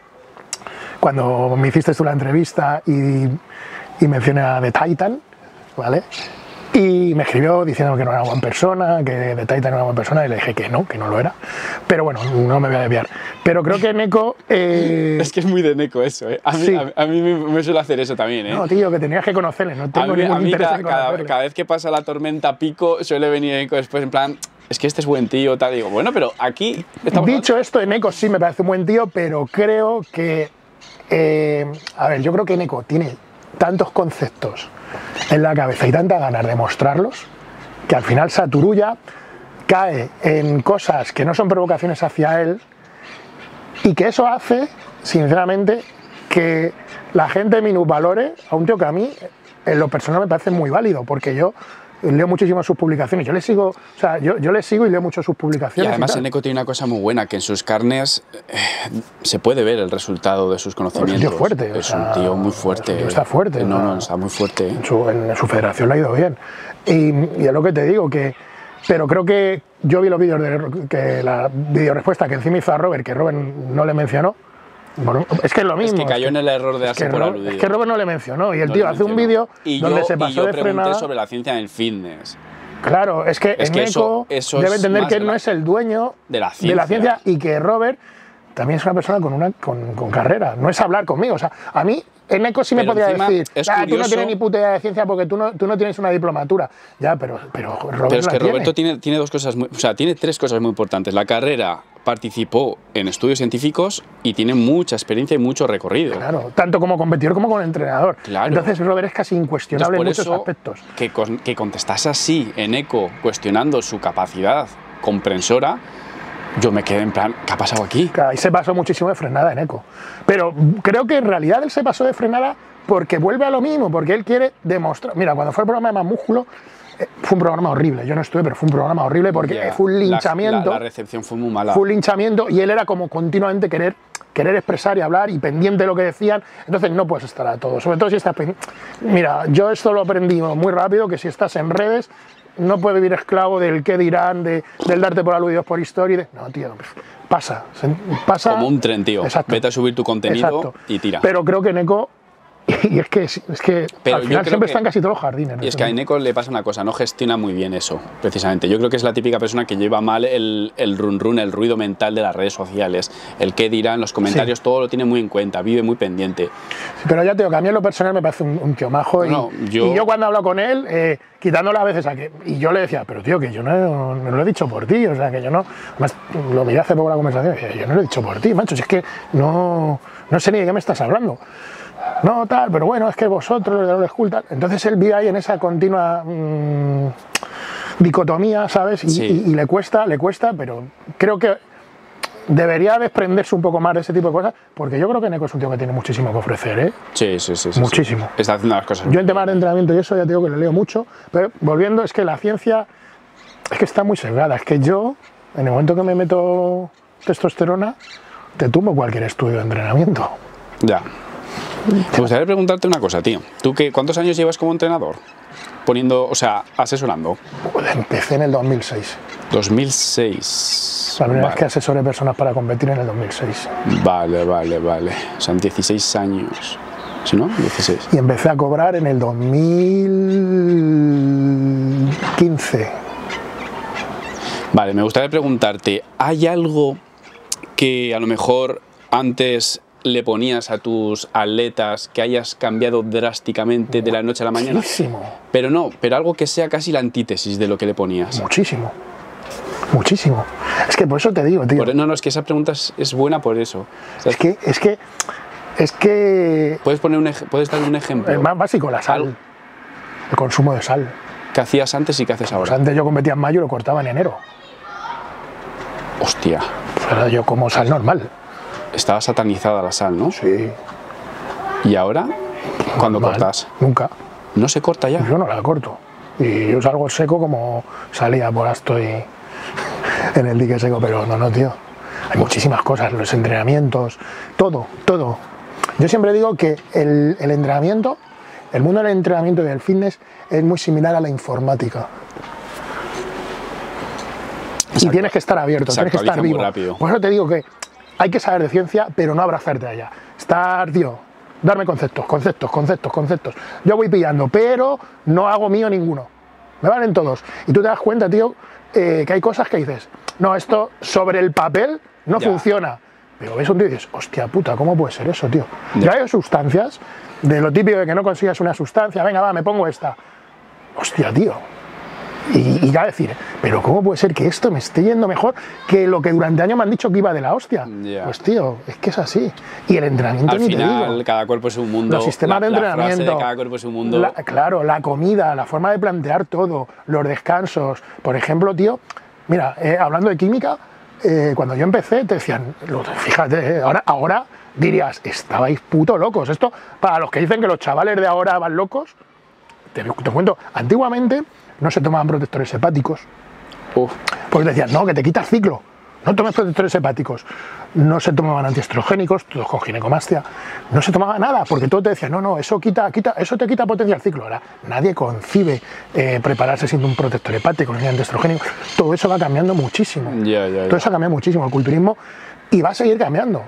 me hiciste tú la entrevista y mencioné a The Titan, ¿vale? Y me escribió diciendo que no era una buena persona, que The Titan era una buena persona, y le dije que no lo era. Pero bueno, no me voy a desviar. Pero creo que Eneco... Es que es muy de Eneco eso, ¿eh? A mí me suele hacer eso también, ¿eh? No, tío, que tenías que conocerle, no tengo ningún interés en conocerle. Cada vez que pasa la tormenta pico, suele venir Eneco después en plan... Es que este es buen tío, tal. Digo, bueno, pero aquí... Dicho esto, Eneco sí me parece un buen tío, pero creo que... a ver, yo creo que Eneco tiene tantos conceptos en la cabeza y tantas ganas de mostrarlos, que al final se aturulla, cae en cosas que no son provocaciones hacia él, y que eso hace, sinceramente, que la gente minusvalore a un tío que a mí, en lo personal, me parece muy válido, porque yo leo muchísimo sus publicaciones. Yo le sigo, o sea, yo le sigo y leo mucho sus publicaciones. Y además Eneco tiene una cosa muy buena, que en sus carnes se puede ver el resultado de sus conocimientos. Es un tío fuerte. Es un tío muy fuerte. El tío está fuerte. No, está muy fuerte. En su federación le ha ido bien. Y es lo que te digo, pero creo que yo vi los vídeos de la videorespuesta que encima hizo a Robert, que Robert no le mencionó. Bueno, es que es lo mismo. Es que cayó en el error de darse por aludido. Es que Robert no le mencionó y el tío hace un vídeo donde se pasó de frenada. Yo pregunté sobre la ciencia en el fitness. Claro, es que Eneco debe entender que él no es el dueño de la ciencia y que Robert también es una persona con carrera. No es hablar conmigo. O sea, a mí Eneco sí me podría decir, tú no tienes ni puta idea de ciencia porque tú no tienes una diplomatura. Ya, pero Robert es que Roberto tiene dos cosas tiene tres cosas muy importantes. La carrera, participó en estudios científicos y tiene mucha experiencia y mucho recorrido. Claro, tanto como competidor como como entrenador. Claro. Entonces Robert es casi incuestionable en muchos aspectos. Que contestase así Eneco, cuestionando su capacidad comprensora, yo me quedé en plan, ¿qué ha pasado aquí? Claro, ahí se pasó muchísimo de frenada en Eco. Pero creo que en realidad él se pasó de frenada porque vuelve a lo mismo, porque él quiere demostrar. Mira, cuando fue el programa de Más Músculo, fue un programa horrible. Yo no estuve, pero fue un programa horrible porque fue un linchamiento. La recepción fue muy mala. Fue un linchamiento y él era como continuamente querer expresar y hablar y pendiente de lo que decían. Entonces no puedes estar a todo. Sobre todo si estás pendiente. Mira, yo esto lo aprendí muy rápido, que si estás en redes, no puedes vivir esclavo del qué dirán, del darte por aludidos por historia. No, tío, pasa. Como un tren, tío. Exacto. Vete a subir tu contenido y tira. Pero creo que Neko, y es que pero al final siempre están casi todos los jardines. Y es que a Eneco le pasa una cosa, no gestiona muy bien eso, precisamente. Yo creo que es la típica persona que lleva mal el run, el ruido mental de las redes sociales, el qué dirán, los comentarios, todo lo tiene muy en cuenta, vive muy pendiente. Sí, pero ya te digo que a mí en lo personal me parece un tío majo. Bueno, y yo cuando hablo con él, quitándolo a veces y yo le decía, pero tío, que yo no lo he dicho por ti, o sea, que yo no. Además, lo miré hace poco la conversación y decía, yo no lo he dicho por ti, macho, si es que no sé ni de qué me estás hablando. No, tal, pero bueno, es que vosotros, los de los Skull, tal. Entonces él vive ahí en esa continua dicotomía, ¿sabes? Y le cuesta, pero creo que debería desprenderse un poco más de ese tipo de cosas, porque yo creo que Neko es un tío que tiene muchísimo que ofrecer, ¿eh? Sí. Muchísimo. Está haciendo las cosas. Yo en temas de entrenamiento y eso ya te digo que le leo mucho, pero volviendo, es que la ciencia es que está muy sesgada. Es que yo, en el momento que me meto testosterona, te tumbo cualquier estudio de entrenamiento. Ya. Me gustaría preguntarte una cosa, tío. ¿Tú cuántos años llevas como entrenador? Asesorando. Empecé en el 2006. 2006. La primera vez que asesoré personas para competir en el 2006. Vale. O sea, en 16 años. ¿Sí, no? 16. Y empecé a cobrar en el 2015. Vale, me gustaría preguntarte, ¿hay algo que a lo mejor antes le ponías a tus atletas que hayas cambiado drásticamente de la noche a la mañana? Muchísimo. Pero algo que sea casi la antítesis de lo que le ponías. Muchísimo. Es que por eso te digo, tío. Es que esa pregunta es buena por eso. O sea, es que... ¿Puedes dar un ejemplo? El más básico, la sal. El consumo de sal. ¿Qué hacías antes y qué haces ahora? Pues antes yo competía en mayo y lo cortaba en enero. Hostia. Pues ahora yo como sal normal. Estaba satanizada la sal, ¿no? Sí. ¿Y ahora? ¿Cuándo cortas? Nunca. ¿No se corta ya? Yo no la corto. Y yo salgo seco como salía, por ahora estoy en el dique seco, pero no, tío. Hay muchísimas cosas, los entrenamientos, todo. Yo siempre digo que el entrenamiento, el mundo del entrenamiento y del fitness es muy similar a la informática. Exacto. Y tienes que estar abierto, tienes que estar vivo. Por eso te digo que hay que saber de ciencia, pero no abrazarte allá. Darme conceptos. Yo voy pillando, pero no hago mío ninguno. Me valen todos. Y tú te das cuenta, tío, que hay cosas que dices, no, esto sobre el papel no funciona. Pero ves un tío y dices, hostia puta, ¿cómo puede ser eso, tío? Ya hay sustancias, de lo típico de que no consigas una sustancia, venga, va, me pongo esta. Hostia, tío. Y ya decir, pero ¿cómo puede ser que esto me esté yendo mejor que lo que durante años me han dicho que iba de la hostia? Pues tío, es que es así. Y el entrenamiento al ni final, te digo. Cada cuerpo es un mundo. Los sistemas de entrenamiento. La frase de cada cuerpo es un mundo. Claro, la comida, la forma de plantear todo, los descansos. Por ejemplo, tío, mira, hablando de química, cuando yo empecé te decían, fíjate, ahora dirías, estabais puto locos. Esto, para los que dicen que los chavales de ahora van locos, te cuento, antiguamente no se tomaban protectores hepáticos. Porque decían, no, que te quita el ciclo. No tomes protectores hepáticos. No se tomaban antiestrogénicos, todos con ginecomastia. No se tomaba nada, porque todo te decía, no, eso eso te quita potencia al ciclo. Ahora, nadie concibe prepararse sin un protector hepático ni antiestrogénico. Todo eso va cambiando muchísimo. Todo eso ha cambiado muchísimo el culturismo y va a seguir cambiando.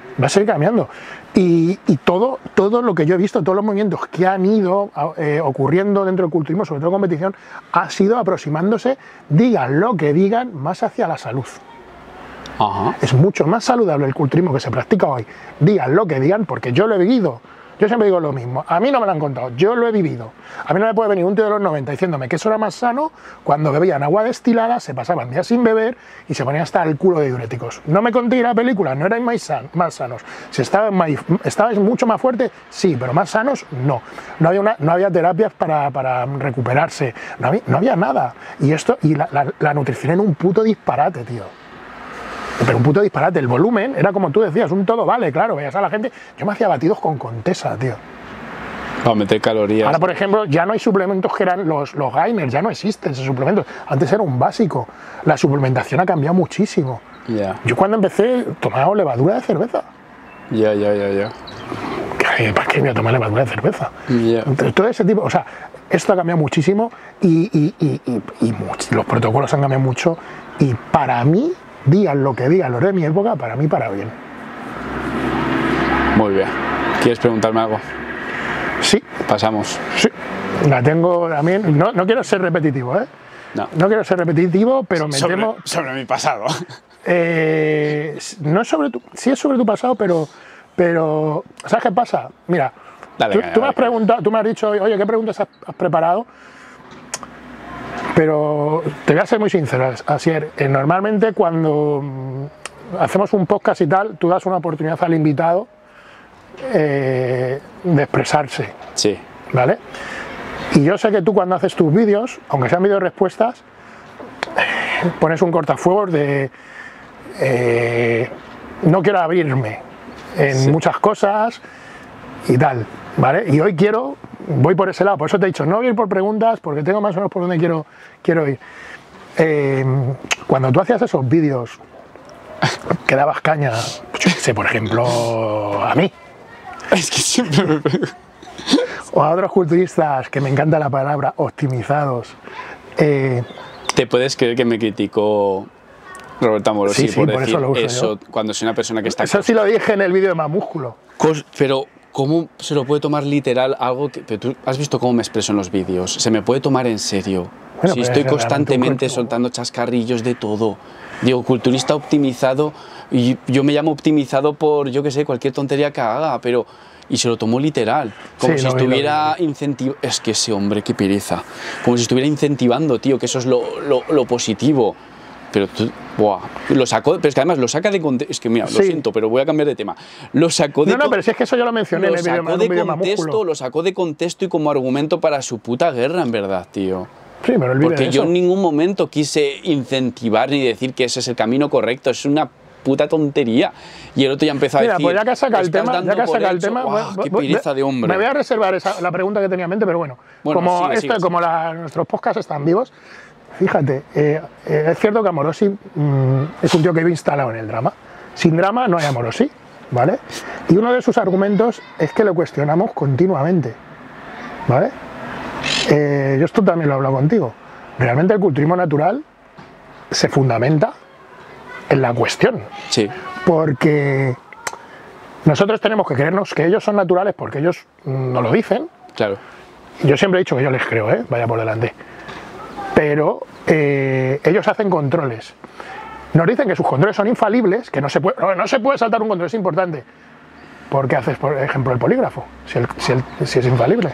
Y todo lo que yo he visto, todos los movimientos que han ido ocurriendo dentro del culturismo, sobre todo en competición, ha sido aproximándose, digan lo que digan, más hacia la salud. Ajá. Es mucho más saludable el culturismo que se practica hoy, digan lo que digan, porque yo lo he vivido. Yo siempre digo lo mismo, a mí no me lo han contado, yo lo he vivido. A mí no me puede venir un tío de los 90 diciéndome que eso era más sano cuando bebían agua destilada, se pasaban días sin beber y se ponían hasta el culo de diuréticos. No me conté la película, no erais más sanos. Si estabais mucho más fuertes, sí, pero más sanos, no. No había terapias para recuperarse, no había nada. Y la nutrición era un puto disparate, tío. Pero un puto disparate. El volumen era como tú decías, un todo vale, claro. Veías a la gente. Yo me hacía batidos con Contesa, tío. Para meter calorías. Ahora, por ejemplo, ya no hay suplementos que eran los Gainers, ya no existen esos suplementos. Antes era un básico. La suplementación ha cambiado muchísimo. Ya. Yo cuando empecé tomaba levadura de cerveza. Ya. ¿Para qué voy a tomar levadura de cerveza? Ya. Entonces, todo ese tipo, o sea, esto ha cambiado muchísimo y los protocolos han cambiado mucho. Y para mí, digan lo que digan los de mi época, para mí para bien. Muy bien. ¿Quieres preguntarme algo? Sí. Pasamos. Sí. La tengo también. No quiero ser repetitivo, ¿eh? No quiero ser repetitivo, pero me temo. Sobre mi pasado. No es sobre tu. Sí es sobre tu pasado, pero. ¿Sabes qué pasa? Mira. Dale, tú me has preguntado, tú me has dicho, oye, ¿qué preguntas has preparado? Pero te voy a ser muy sincero, Asier. Normalmente cuando hacemos un podcast y tal, tú das una oportunidad al invitado de expresarse. Sí. ¿Vale? Y yo sé que tú cuando haces tus vídeos, aunque sean vídeos respuestas, pones un cortafuegos de no quiero abrirme en muchas cosas y tal, ¿vale? Y hoy voy por ese lado, por eso te he dicho, no voy a ir por preguntas porque tengo más o menos por donde quiero ir. Cuando tú hacías esos vídeos que dabas caña, yo qué sé, por ejemplo, a mí. Es que siempre me pregunto. O a otros culturistas, que me encanta la palabra, optimizados. ¿Te puedes creer que me criticó Roberto Amorosi Sí, por por decir eso lo uso eso yo. cuando soy una persona que está... Eso sí lo dije en el vídeo de Más Músculo. Pero, ¿cómo se lo puede tomar literal algo que... Pero tú has visto cómo me expreso en los vídeos. Se me puede tomar en serio. Bueno, Si pero estoy es constantemente realmente soltando chascarrillos de todo. Digo, culturista optimizado, y yo me llamo optimizado por, yo qué sé, cualquier tontería que haga, pero... Y se lo tomó literal, como si estuviera incentivando... Es que ese hombre, qué pereza. Como si estuviera incentivando, tío, que eso es lo positivo. Pero tú, buah, lo sacó, pero es que además lo saca de contexto. Es que mira, lo siento, pero voy a cambiar de tema. Lo sacó de No, pero si es que eso yo lo mencioné en el vídeo Más Músculo. Lo sacó de contexto y como argumento para su puta guerra, en verdad, tío. Sí, pero porque yo en ningún momento quise incentivar ni decir que ese es el camino correcto. Es una puta tontería. Y el otro ya empezó a decir... Mira, pues ya que has sacado el tema, qué pereza de hombre. Me voy a reservar la pregunta que tenía en mente, pero bueno, sigue. Nuestros podcasts están vivos, fíjate, es cierto que Amorosi es un tío que vive instalado en el drama. Sin drama no hay Amorosi, ¿vale? Y uno de sus argumentos es que lo cuestionamos continuamente, ¿vale? Yo esto también lo he hablado contigo. Realmente el culturismo natural se fundamenta en la cuestión. Sí. Porque nosotros tenemos que creernos que ellos son naturales porque ellos nos lo dicen. Claro. Yo siempre he dicho que yo les creo, vaya por delante. Pero ellos hacen controles. Nos dicen que sus controles son infalibles, que no se puede saltar un control, es importante. ¿Por qué haces, por ejemplo, el polígrafo? Si es infalible.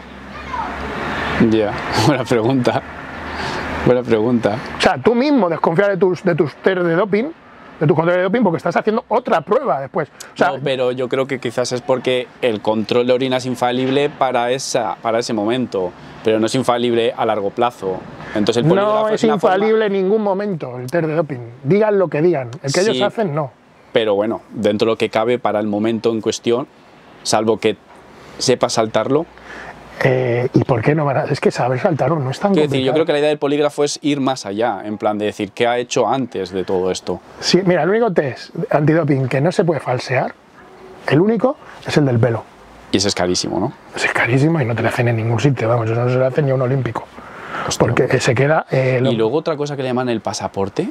Ya, buena pregunta. Buena pregunta. O sea, tú mismo desconfías de tus test de doping, de tus controles de doping, porque estás haciendo otra prueba después. O sea, no, pero yo creo que quizás es porque el control de orina es infalible para ese momento, pero no es infalible a largo plazo. Entonces el polígrafo no es infalible en ningún momento el test de doping. Digan lo que digan. El que ellos hacen, no. Pero bueno, dentro de lo que cabe para el momento en cuestión, salvo que sepa saltarlo. ¿Y por qué no van a...? Es que saber saltarlo no es tan complicado. Decir, yo creo que la idea del polígrafo es ir más allá, en plan de decir, ¿qué ha hecho antes de todo esto? Sí, mira, el único test antidoping que no se puede falsear, el único, es el del pelo. Y ese es carísimo, ¿no? Ese es carísimo y no te lo hacen en ningún sitio, vamos, eso no se lo hace ni a un olímpico. Hostia. Porque se queda... Y luego otra cosa que le llaman el pasaporte.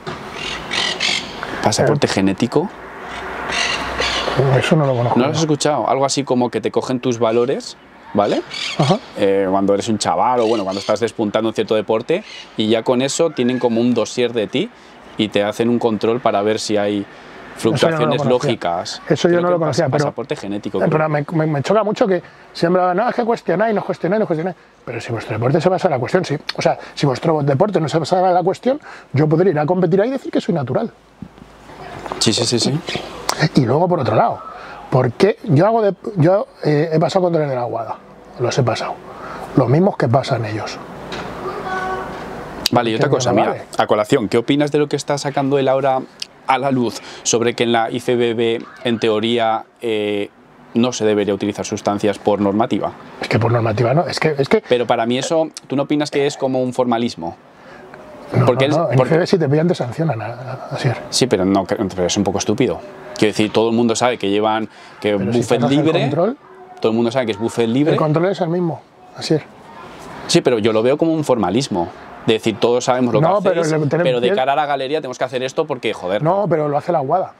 Pasaporte genético. Eso no lo conozco. ¿No lo has escuchado? Algo así como que te cogen tus valores, ¿vale? Ajá. Cuando eres un chaval o bueno, cuando estás despuntando en cierto deporte y ya con eso tienen como un dossier de ti y te hacen un control para ver si hay fluctuaciones lógicas. Eso yo no lo conocía, pero... Pasaporte genético. Pero me choca mucho que siempre no, es que cuestionáis, nos cuestionáis. Pero si vuestro deporte se basa en la cuestión, o sea, si vuestro deporte no se basa en la cuestión, yo podría ir a competir ahí y decir que soy natural. Sí. Y luego, por otro lado, ¿por qué yo he pasado controles de la aguada? Los he pasado. Los mismos que pasan ellos. Vale, y otra cosa, mira, a colación, ¿qué opinas de lo que está sacando él ahora a la luz sobre que en la IFBB, en teoría, no se debería utilizar sustancias por normativa. Es que por normativa no, es que... Pero para mí eso, ¿tú no opinas que es como un formalismo? No, porque en IFBB si te pillan te sancionan, así. Sí, pero no, pero es un poco estúpido. Quiero decir, todo el mundo sabe que llevan que buffet libre. Control, todo el mundo sabe que es buffet libre. El control es el mismo, así es. Sí, pero yo lo veo como un formalismo. De decir, todos sabemos lo que hacéis, pero de cara a la galería tenemos que hacer esto porque, joder. No, pero lo hace la UADA.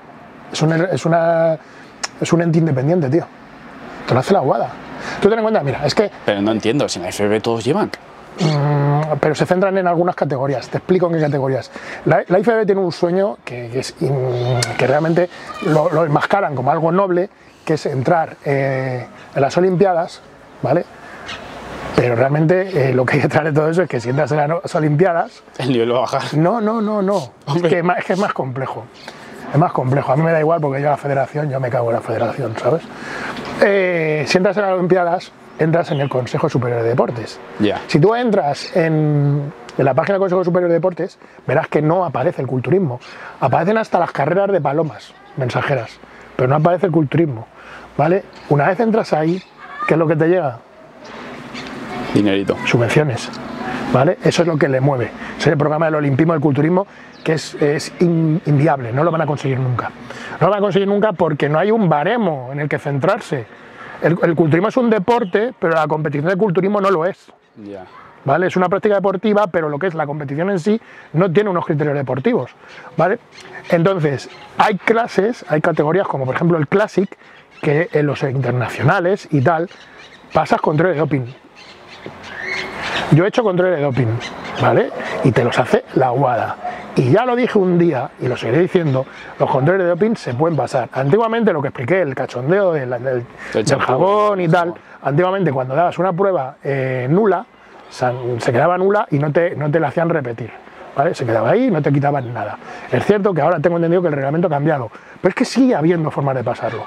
Es un ente independiente, tío. Te lo hace la UADA. Tú ten en cuenta, mira, es que... Pero no entiendo, si en la IFBB todos llevan. Pero se centran en algunas categorías. Te explico en qué categorías. La IFBB tiene un sueño que realmente lo enmascaran como algo noble, que es entrar en las Olimpiadas, ¿vale? Pero realmente lo que hay detrás de todo eso es que si entras en las Olimpiadas... El nivel va a bajar. No. Es que es más complejo. Es más complejo. A mí me da igual porque yo a la federación, yo me cago en la federación, ¿sabes? Si entras en las Olimpiadas, entras en el Consejo Superior de Deportes. Yeah. Si tú entras en la página del Consejo Superior de Deportes, verás que no aparece el culturismo. Aparecen hasta las carreras de palomas mensajeras, pero no aparece el culturismo, ¿vale? Una vez entras ahí, ¿qué es lo que te llega? Dinerito. Subvenciones, ¿vale? Eso es lo que le mueve. Es el programa del olimpismo, del culturismo, que es inviable, no lo van a conseguir nunca. No lo van a conseguir nunca porque no hay un baremo en el que centrarse. El culturismo es un deporte, pero la competición de culturismo no lo es. Yeah. ¿Vale? Es una práctica deportiva, pero lo que es la competición en sí no tiene unos criterios deportivos, ¿vale? Entonces, hay clases, hay categorías como por ejemplo el Classic, que en los internacionales y tal, pasas control de doping. Yo he hecho control de doping, ¿vale? Y te los hace la UADA. Y ya lo dije un día, y lo seguiré diciendo, los controles de doping se pueden pasar. Antiguamente, lo que expliqué, el cachondeo del jabón y tal, antiguamente cuando dabas una prueba nula, se quedaba nula y no te la hacían repetir, ¿vale? Se quedaba ahí y no te quitaban nada. Es cierto que ahora tengo entendido que el reglamento ha cambiado, pero es que sigue habiendo formas de pasarlo.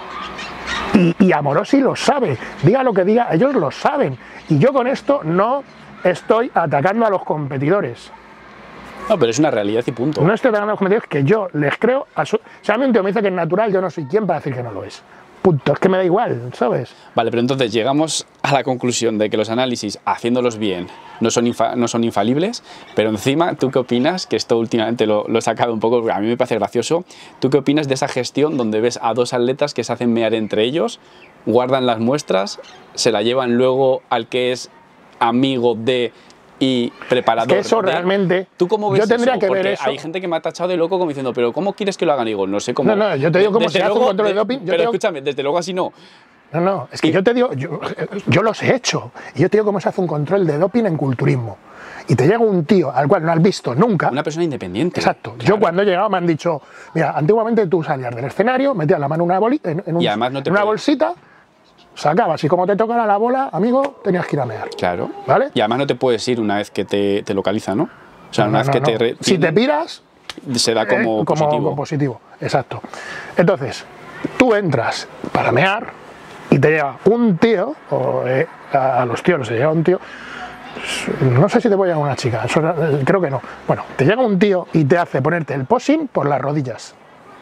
Y Amorosi lo sabe, diga lo que diga, ellos lo saben. Y yo con esto no estoy atacando a los competidores. No, pero es una realidad y punto. No estoy atacando a los competidores, que yo les creo. Si a mí un tío me dice que es natural, yo no soy quien para decir que no lo es. Punto, es que me da igual, ¿sabes? Vale, pero entonces llegamos a la conclusión de que los análisis, haciéndolos bien, no son infalibles, pero encima, ¿tú qué opinas? Que esto últimamente lo he sacado un poco, porque a mí me parece gracioso. ¿Tú qué opinas de esa gestión donde ves a dos atletas que se hacen mear entre ellos, guardan las muestras, se la llevan luego al que es amigo de y preparador? Es que eso realmente... ¿Tú cómo ves yo tendría eso? que Porque ver eso. Hay gente que me ha tachado de loco como diciendo, pero ¿cómo quieres que lo hagan? Y digo, no sé cómo... No, yo te digo cómo se hace un control de doping. Pero escúchame, desde luego así no. No, es que yo te digo, yo los he hecho. Y yo te digo cómo se hace un control de doping en culturismo. Y te llega un tío al cual no has visto nunca. Una persona independiente. Exacto. Claro. Yo cuando he llegado me han dicho, mira, antiguamente tú salías del escenario, metías la mano en una bolsita, sacabas y como te tocara la bola, amigo, tenías que ir a mear. Claro. ¿Vale? Y además no te puedes ir una vez que te localiza, ¿no? O sea, una vez que te... Si te piras... Se da como positivo. Exacto. Entonces, tú entras para mear y te llega un tío, o a los tíos se llega un tío, no sé si te voy a llegar una chica, creo que no. Bueno, te llega un tío y te hace ponerte el posing por las rodillas.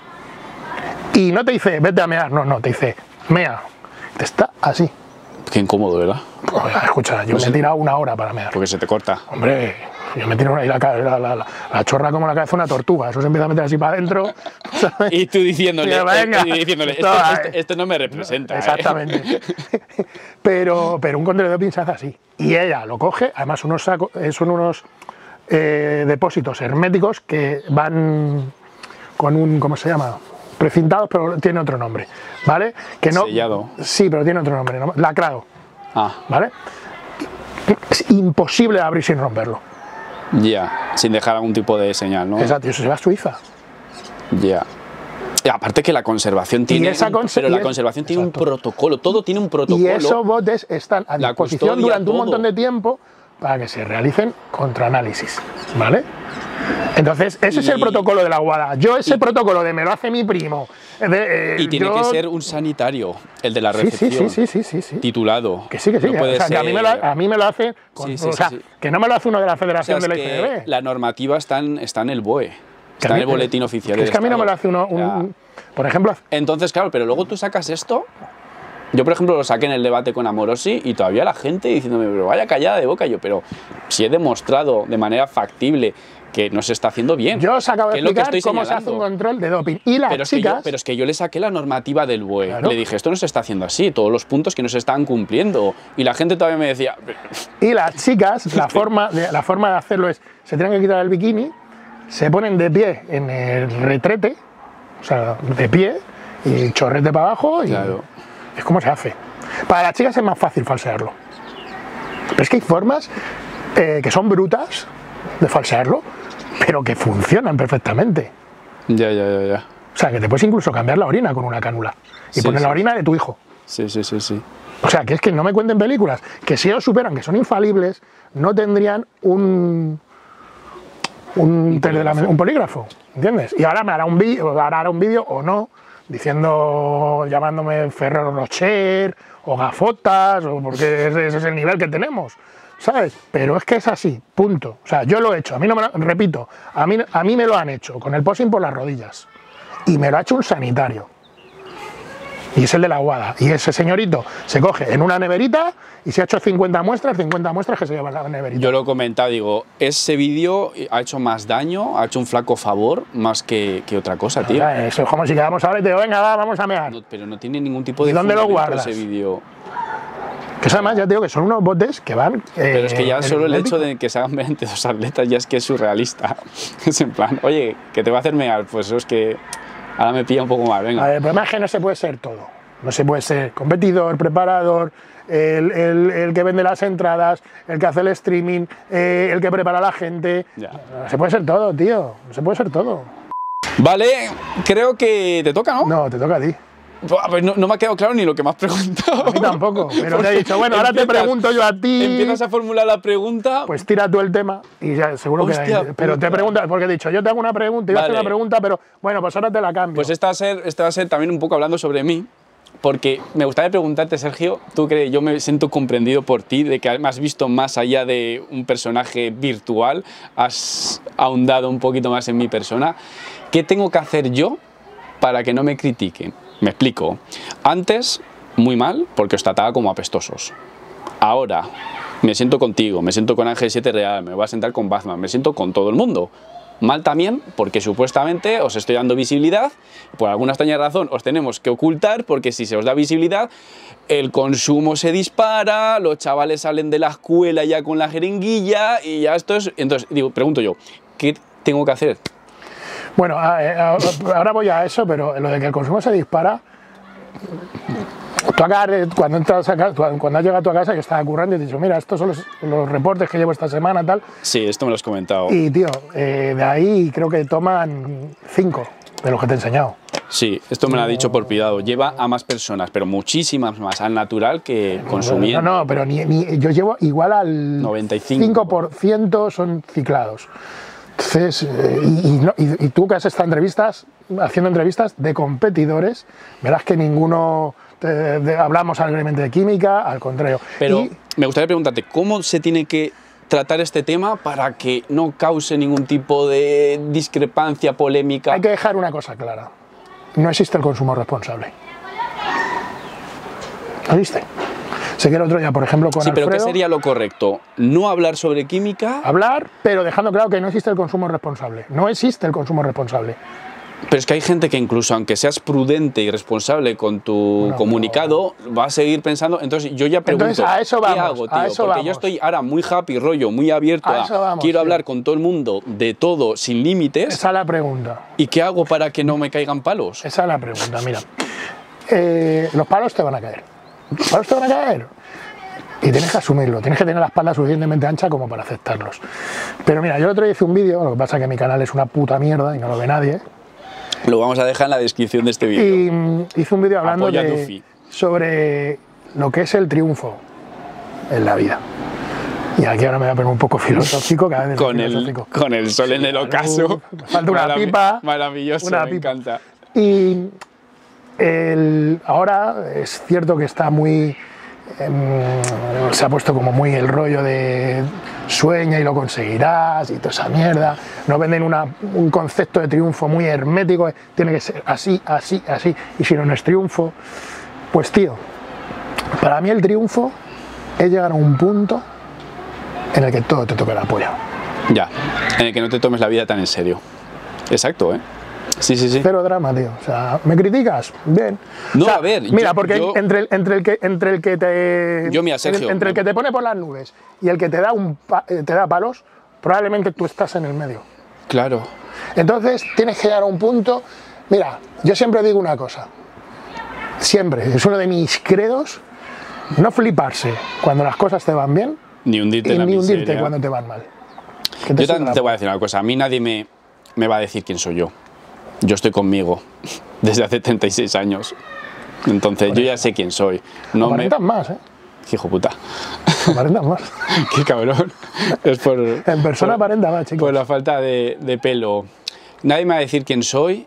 Y no te dice, vete a mear, no, te dice, mea. Te está así. Qué incómodo, ¿verdad? Pues, escucha, yo me he tirado una hora para mear. Porque se te corta. Hombre, yo me tiro la chorra como la cabeza de una tortuga. Eso se empieza a meter así para adentro, ¿sabes? Y tú diciéndole, esto no me representa. Exactamente. pero un control de doping se hace así. Y ella lo coge, además son unos depósitos herméticos que van con un, ¿cómo se llama? Precintados, pero tiene otro nombre, ¿vale? Que no, sellado. Sí, pero tiene otro nombre, ¿no? Lacrado. Ah. ¿Vale? Es imposible abrir sin romperlo. Ya, sin dejar algún tipo de señal, ¿no? Exacto, y eso se va a Suiza. Ya. Y aparte que la conservación tiene, la conservación tiene un protocolo, todo tiene un protocolo. Y esos botes están a disposición durante un montón de tiempo para que se realicen contraanálisis, ¿vale? Entonces, ese es el protocolo de la UADA. Yo ese protocolo de me lo hace mi primo. Y tiene que ser un sanitario, el de la recepción. Sí. Titulado. Que sí. No puede o sea, ser... que a mí me lo hace... que no me lo hace uno de la Federación de la IFBB. La normativa está en el BOE. Está en el boletín oficial. Es que a mí no me lo hace por ejemplo. Entonces, claro, pero luego tú sacas esto. Yo, por ejemplo, lo saqué en el debate con Amorosi y todavía la gente diciéndome, pero vaya callada de boca. Yo, pero si he demostrado de manera factible que no se está haciendo bien. Yo os acabo de explicar cómo se hace un control de doping. Y las chicas... Pero es que yo le saqué la normativa del BOE. Claro. Le dije, esto no se está haciendo así, todos los puntos que no se están cumpliendo. Y la gente todavía me decía... Y las chicas, la forma de hacerlo es, se tienen que quitar el bikini, se ponen de pie en el retrete, o sea, de pie, y chorrete para abajo, y claro. Es como se hace. Para las chicas es más fácil falsearlo. Pero es que hay formas que son brutas de falsearlo, pero que funcionan perfectamente. Ya. O sea, que te puedes incluso cambiar la orina con una cánula y poner la orina de tu hijo. Sí. O sea, que es que no me cuenten películas que si ellos superan que son infalibles, no tendrían un polígrafo, ¿entiendes? Y ahora me hará un vídeo o no, diciendo, llamándome Ferrero Rocher o gafotas, o porque ese es el nivel que tenemos, ¿sabes? Pero es que es así, punto. O sea, yo lo he hecho, a mí no me lo, repito, a mí me lo han hecho con el posing por las rodillas y me lo ha hecho un sanitario. Y es el de la Aguada. Y ese señorito se coge en una neverita y se ha hecho 50 muestras que se llevan a la neverita. Yo lo he comentado, digo, ese vídeo ha hecho más daño, ha hecho un flaco favor, más que otra cosa, tío. Eso es como si quedamos ahora y te digo, venga, vamos a mear. No, pero no tiene ningún tipo de... ¿Y dónde lo guardas? Ese vídeo. Que además ya te digo que son unos botes que van... pero es que ya solo el hecho de que se hagan mediante dos atletas ya es que es surrealista. Es en plan, oye, que te va a hacer mear, pues eso es que... Ahora me pilla un poco mal, venga. El problema es que no se puede ser todo. No se puede ser competidor, preparador, el que vende las entradas, el que hace el streaming, el que prepara a la gente. Ya. No se puede ser todo, tío. No se puede ser todo. Vale, creo que te toca, ¿no? No, te toca a ti. Pues no me ha quedado claro ni lo que me has preguntado. A mí tampoco, pero te he dicho, bueno, ahora te pregunto yo a ti. Empiezas a formular la pregunta. Pues tira tú el tema y ya seguro que... Pero te preguntas, porque he dicho, yo te hago una pregunta, iba a hacer una pregunta, pero bueno, pues ahora te la cambio. Pues esta va a ser también un poco hablando sobre mí, porque me gustaría preguntarte, Sergio, tú crees, yo me siento comprendido por ti, de que me has visto más allá de un personaje virtual, has ahondado un poquito más en mi persona. ¿Qué tengo que hacer yo para que no me critiquen? Me explico. Antes, muy mal, porque os trataba como apestosos. Ahora, me siento contigo, me siento con Ángel 7 Real, me voy a sentar con Batman, me siento con todo el mundo. Mal también, porque supuestamente os estoy dando visibilidad, y por alguna extraña razón os tenemos que ocultar, porque si se os da visibilidad, el consumo se dispara, los chavales salen de la escuela ya con la jeringuilla, y ya esto es... Entonces, digo, pregunto yo, ¿qué tengo que hacer? Bueno, ahora voy a eso, pero lo de que el consumo se dispara, tú cuando has llegado a tu casa, que estaba currando y te he dicho, mira, estos son los reportes que llevo esta semana, tal. Sí, esto me lo has comentado. Y tío, de ahí creo que toman 5 de los que te he enseñado. Sí, esto me lo ha dicho por privado. Lleva a más personas, pero muchísimas más al natural que consumiendo. No, pero yo llevo igual al 95%. 5% son ciclados. Entonces, y tú que has estado haciendo entrevistas de competidores, verás que ninguno hablamos alegremente de química, al contrario. Pero me gustaría preguntarte, ¿cómo se tiene que tratar este tema para que no cause ningún tipo de discrepancia, polémica? Hay que dejar una cosa clara, no existe el consumo responsable. ¿No existe? Sé que el otro día, por ejemplo, con Alfredo... Sí, pero ¿qué sería lo correcto? ¿No hablar sobre química? Hablar, pero dejando claro que no existe el consumo responsable. No existe el consumo responsable. Pero es que hay gente que incluso, aunque seas prudente y responsable con tu comunicado, va a seguir pensando... Entonces, yo ya pregunto, entonces, a eso vamos, ¿qué hago, tío? a eso Porque vamos. yo estoy ahora muy happy, rollo, muy abierto quiero hablar con todo el mundo de todo, sin límites. Esa es la pregunta. ¿Y qué hago para que no me caigan palos? Esa es la pregunta, mira. Los palos te van a caer. Los palos te van a caer. Y tienes que asumirlo, tienes que tener la espalda suficientemente ancha como para aceptarlos. Pero mira, yo el otro día hice un vídeo, lo que pasa es que mi canal es una puta mierda y no lo ve nadie. Lo vamos a dejar en la descripción de este vídeo. Y hice un vídeo hablando sobre lo que es el triunfo en la vida. Y aquí ahora me voy a poner un poco filosófico, cada vez con el sol en el ocaso. Me falta una pipa. Maravilloso, me encanta. Y ahora es cierto que está muy se ha puesto como muy el rollo de sueña y lo conseguirás y toda esa mierda. Nos venden un concepto de triunfo muy hermético, tiene que ser así, así, así, y si no es triunfo. Pues tío, para mí el triunfo es llegar a un punto en el que todo te toca la polla. Ya, en el que no te tomes la vida tan en serio. Exacto, ¿eh? Sí, sí, sí. Cero drama, tío. O sea, ¿me criticas? Bien. No, o sea, a ver. Mira, porque entre el que te. Yo, mira, Sergio. Entre el que te pone por las nubes y el que te da palos, probablemente tú estás en el medio. Claro. Entonces tienes que llegar a un punto. Mira, yo siempre digo una cosa. Siempre. Es uno de mis credos. No fliparse cuando las cosas te van bien. Ni hundirte y en la ni miseria. hundirte cuando te van mal. Yo también te voy a decir una cosa. A mí nadie me va a decir quién soy yo. Yo estoy conmigo desde hace 36 años. Entonces, yo ya sé quién soy. No aparentas más, ¿eh? Hijo puta. Aparentas más. Qué cabrón. Es por... En persona aparenta más, chicos. Por la falta de pelo. Nadie me va a decir quién soy.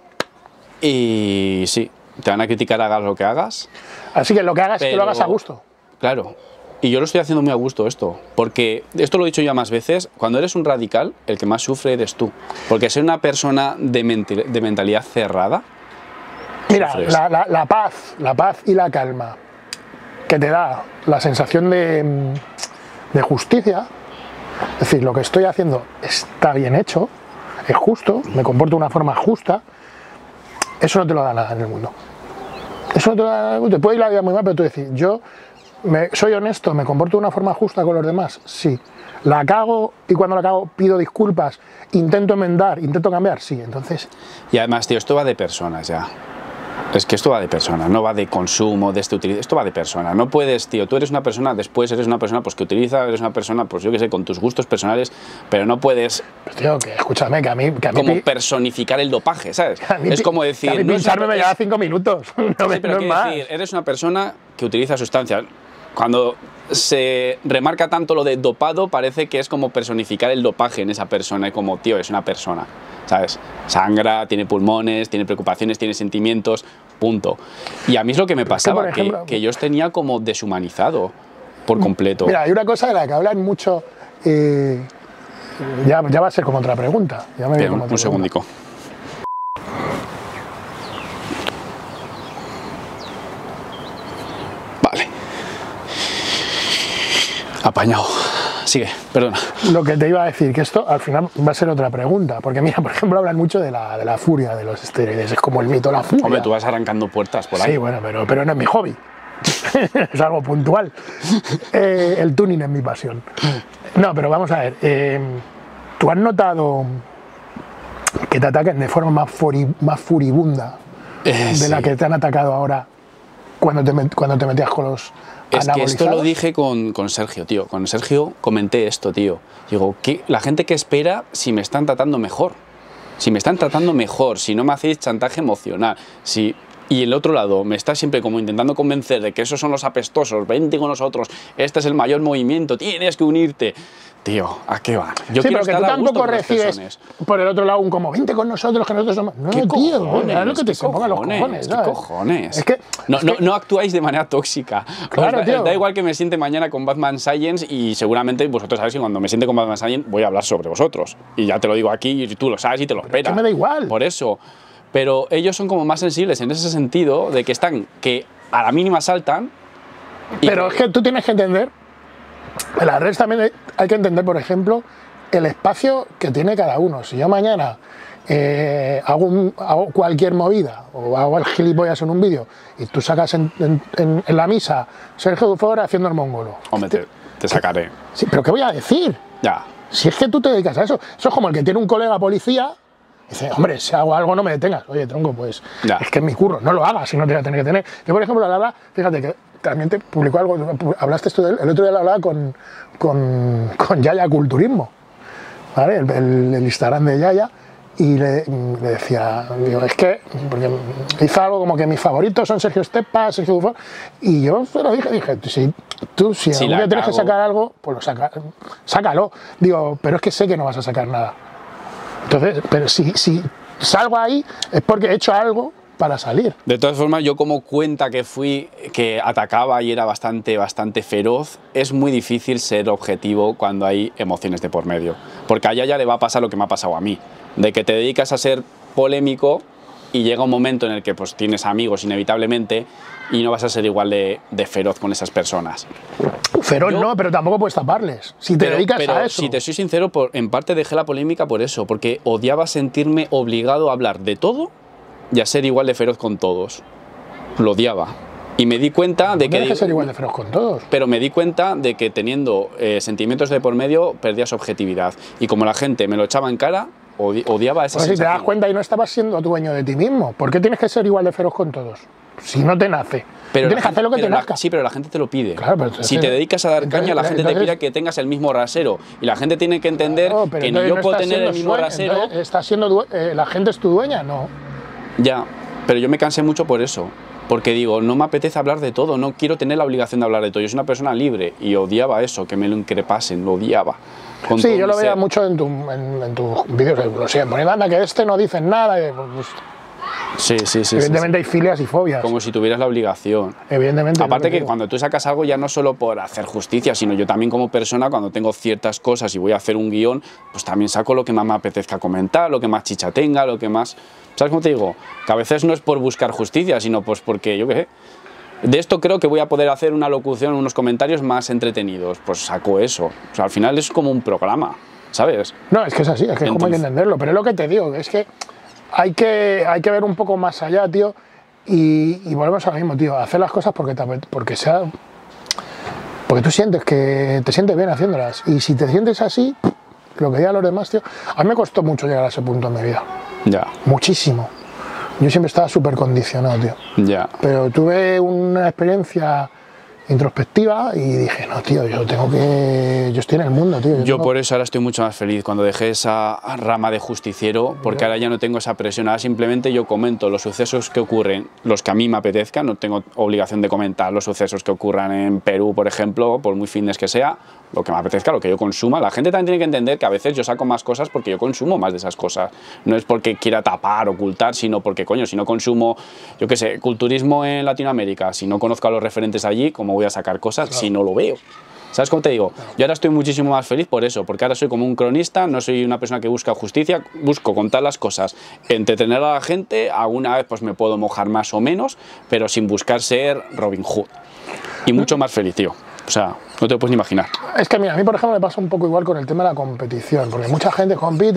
Y sí, te van a criticar, hagas lo que hagas. Así que lo que hagas es que lo hagas a gusto. Claro. Y yo lo estoy haciendo muy a gusto esto, porque esto lo he dicho ya más veces, cuando eres un radical, el que más sufre eres tú. Porque ser una persona de mentalidad cerrada... Mira, la paz y la calma que te da la sensación de justicia, es decir, lo que estoy haciendo está bien hecho, es justo, me comporto de una forma justa, eso no te lo da nada en el mundo. Eso no te lo da nada en el mundo. Te puede ir la vida muy mal, pero tú decís, yo... soy honesto, me comporto de una forma justa con los demás, sí. La cago y cuando la cago pido disculpas, intento enmendar, intento cambiar, sí. Entonces. Y además, tío, esto va de personas ya. Es que esto va de personas, no va de consumo, de esto va de personas. No puedes, tío, tú eres una persona, después eres una persona pues que utiliza, eres una persona, pues yo qué sé, con tus gustos personales, pero no puedes. Pero tío, que escúchame, que a mí como personificar el dopaje, ¿sabes? Es como decir. A mí pincharme me lleva 5 minutos. No, sí, pero no es más. Decir, eres una persona que utiliza sustancias. Cuando se remarca tanto lo de dopado, parece que es como personificar el dopaje en esa persona, y como, tío, es una persona, ¿sabes? Sangra, tiene pulmones, tiene preocupaciones, tiene sentimientos, punto. Y a mí es lo que me pasaba, que yo os tenía como deshumanizado por completo. Mira, hay una cosa de la que hablan mucho, ya va a ser como otra pregunta. Ya me Bien, un segundico. Apañado. Sigue, perdona. Lo que te iba a decir, que esto al final va a ser otra pregunta, porque mira, por ejemplo, hablan mucho de la furia de los esteroides, es como el mito de la furia. Hombre, tú vas arrancando puertas por ahí. Sí, bueno, pero no es mi hobby, es algo puntual. El tuning es mi pasión. No, pero vamos a ver, ¿tú has notado que te ataquen de forma más furibunda de la que te han atacado ahora cuando te metías con los... Es que esto lo dije con Sergio, tío. Con Sergio comenté esto, tío. Digo, la gente que espera si me están tratando mejor. Si me están tratando mejor, si no me hacéis chantaje emocional, si... Y el otro lado me está siempre como intentando convencer de que esos son los apestosos, vente con nosotros, este es el mayor movimiento, tienes que unirte. Tío, ¿a qué van? Yo sí, pero que tú tampoco recibes por el otro lado un como, vente con nosotros, que nosotros somos... No, tío, es lo que te pongan los cojones. ¿Qué cojones? Es que, no actuáis de manera tóxica. Claro, tío. Da igual que me siente mañana con Batman Science y seguramente vosotros sabéis que cuando me siente con Batman Science voy a hablar sobre vosotros. Y ya te lo digo aquí y tú lo sabes y te lo esperas. Es que me da igual. Por eso... Pero ellos son como más sensibles en ese sentido, de que están, que a la mínima saltan. Pero es que tú tienes que entender, en las redes también hay que entender, por ejemplo, el espacio que tiene cada uno. Si yo mañana hago cualquier movida o hago el gilipollas en un vídeo y tú sacas en la misa Sergio Dufour haciendo el mongolo. Hombre, te sacaré. Sí, pero ¿qué voy a decir? Ya. Si es que tú te dedicas a eso. Eso es como el que tiene un colega policía. Dice, hombre, si hago algo no me detengas. Oye, tronco, pues ya. Es que es mi curro, no lo hagas si no te voy a tener que tener. Yo, por ejemplo, hablaba, fíjate que también te publicó algo, hablaste esto el otro día lo hablaba con Yaya Culturismo, ¿vale? El Instagram de Yaya, y le decía, digo, es que, porque hizo algo como que mis favoritos son Sergio Estepa, Sergio Dufour, y yo se lo dije, si algún día tienes que sacar algo, pues sácalo. Digo, pero es que sé que no vas a sacar nada. Entonces, pero si salgo ahí es porque he hecho algo para salir. De todas formas, yo como cuenta que fui, que atacaba y era bastante feroz, es muy difícil ser objetivo cuando hay emociones de por medio. Porque a ella ya le va a pasar lo que me ha pasado a mí, de que te dedicas a ser polémico y llega un momento en el que pues tienes amigos inevitablemente y no vas a ser igual de feroz con esas personas. Feroz no, pero tampoco puedes taparles. Si te dedicas a eso. Si te soy sincero, en parte dejé la polémica por eso, porque odiaba sentirme obligado a hablar de todo y a ser igual de feroz con todos. Lo odiaba. Y me di cuenta de que... Tienes que ser igual de feroz con todos. Pero me di cuenta de que teniendo sentimientos de por medio perdías objetividad. Y como la gente me lo echaba en cara, odiaba esa sensación. Si te das cuenta y no estabas siendo dueño de ti mismo, ¿por qué tienes que ser igual de feroz con todos? Si no te nace. Pero tienes que hacer lo que te nazca. Sí, pero la gente te lo pide. Claro, pero si te dedicas a dar caña, la gente te pide que tengas el mismo rasero. Y la gente tiene que entender que ni yo puedo tener el mismo rasero. ¿La gente es tu dueña? No. Ya, pero yo me cansé mucho por eso. Porque digo, no me apetece hablar de todo, no quiero tener la obligación de hablar de todo. Yo soy una persona libre y odiaba eso, que me lo increpasen, lo odiaba. Sí, yo lo veía mucho en tus vídeos, lo sé, poniendo anda que este no dicen nada. Pues, sí. Evidentemente hay filias y fobias. Como si tuvieras la obligación. Evidentemente. Aparte que cuando tú sacas algo ya no solo por hacer justicia, sino yo también como persona cuando tengo ciertas cosas y voy a hacer un guión, pues también saco lo que más me apetezca comentar, lo que más chicha tenga, lo que más... ¿Sabes cómo te digo? Que a veces no es por buscar justicia, sino pues porque, yo qué sé, de esto creo que voy a poder hacer una locución, unos comentarios más entretenidos. Pues saco eso. O sea, al final es como un programa, ¿sabes? No, es que es así, es que como hay que entenderlo. Pero es lo que te digo, es que hay que ver un poco más allá, tío, y volvemos a lo mismo, tío, hacer las cosas porque tú sientes que te sientes bien haciéndolas. Y si te sientes así, lo que digan los demás, tío, a mí me costó mucho llegar a ese punto en mi vida. Ya. Muchísimo. Yo siempre estaba súper condicionado, tío. Ya. Pero tuve una experiencia introspectiva y dije, no, tío, yo estoy en el mundo, tío. Yo por eso ahora estoy mucho más feliz cuando dejé esa rama de justiciero, porque ahora ya no tengo esa presión, ahora simplemente yo comento los sucesos que ocurren, los que a mí me apetezcan, no tengo obligación de comentar los sucesos que ocurran en Perú, por ejemplo, por muy fitness que sea, lo que me apetezca, lo que yo consuma. La gente también tiene que entender que a veces yo saco más cosas porque yo consumo más de esas cosas, no es porque quiera tapar, ocultar, sino porque, coño, si no consumo, yo qué sé, culturismo en Latinoamérica, si no conozco a los referentes allí, ¿cómo voy a sacar cosas si no lo veo? ¿Sabes cómo te digo? Yo ahora estoy muchísimo más feliz por eso, porque ahora soy como un cronista, no soy una persona que busca justicia, busco contar las cosas, entretener a la gente, alguna vez pues me puedo mojar más o menos, pero sin buscar ser Robin Hood. Y mucho más feliz, tío. O sea, no te lo puedes ni imaginar. Es que mira, a mí por ejemplo me pasa un poco igual con el tema de la competición, porque mucha gente compite,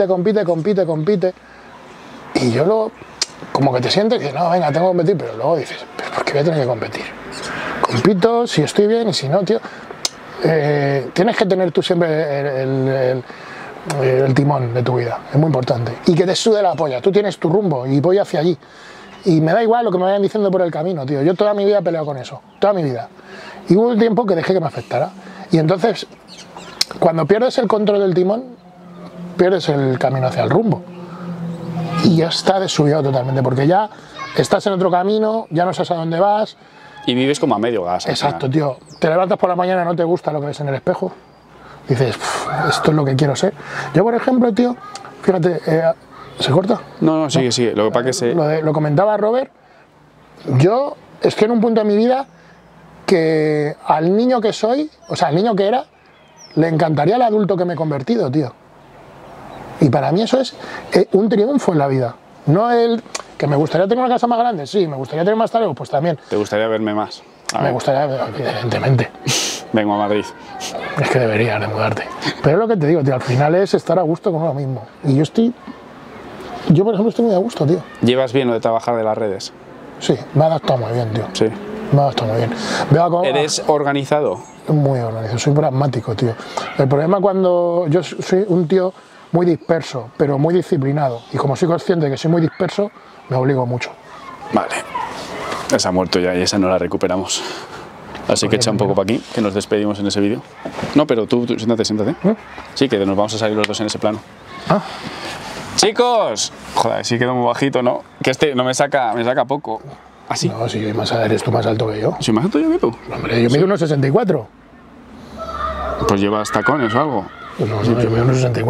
y yo luego, como que te sientes que no, venga, tengo que competir, pero luego dices, ¿pero por qué voy a tener que competir? Compito si estoy bien y si no, tío. Tienes que tener tú siempre el timón de tu vida, es muy importante. Y que te sude la polla, tú tienes tu rumbo y voy hacia allí. Y me da igual lo que me vayan diciendo por el camino, tío. Yo toda mi vida he peleado con eso, toda mi vida. Y hubo un tiempo que dejé que me afectara. Y entonces, cuando pierdes el control del timón, pierdes el camino hacia el rumbo. Y ya está desubicado totalmente, porque ya estás en otro camino, ya no sabes a dónde vas. Y vives como a medio gas. Exacto, tío. Te levantas por la mañana, no te gusta lo que ves en el espejo. Dices, esto es lo que quiero ser. Yo, por ejemplo, tío, fíjate, ¿se corta? No, sigue. Lo que pasa que se... Lo comentaba Robert. Yo estoy en un punto de mi vida que al niño que soy, o sea, al niño que era, le encantaría el adulto que me he convertido, tío. Y para mí eso es un triunfo en la vida. No el que me gustaría tener una casa más grande, sí, me gustaría tener más talento, pues también. ¿Te gustaría verme más? Me gustaría, evidentemente. Vengo a Madrid. Es que deberías de mudarte. Pero es lo que te digo, tío, al final es estar a gusto con uno mismo. Y yo por ejemplo estoy muy a gusto, tío. ¿Llevas bien lo de trabajar de las redes? Sí, me ha adaptado muy bien, tío. Sí. Me ha adaptado muy bien. ¿Eres organizado? Muy organizado, soy pragmático, tío. El problema cuando yo soy un tío muy disperso, pero muy disciplinado. Y como soy consciente de que soy muy disperso, me obligo mucho. Vale. Esa ha muerto ya y esa no la recuperamos. Así que echa un poco para aquí, que nos despedimos en ese vídeo. No, pero tú siéntate. Sí, que nos vamos a salir los dos en ese plano. Ah. ¡Chicos! Joder, sí quedó muy bajito, ¿no? Que este no me saca poco. ¿Así? No, si eres tú más alto que yo. ¿Soy más alto yo que tú? Hombre, yo mido unos 64. Pues llevas tacones o algo. No, yo mido unos 64.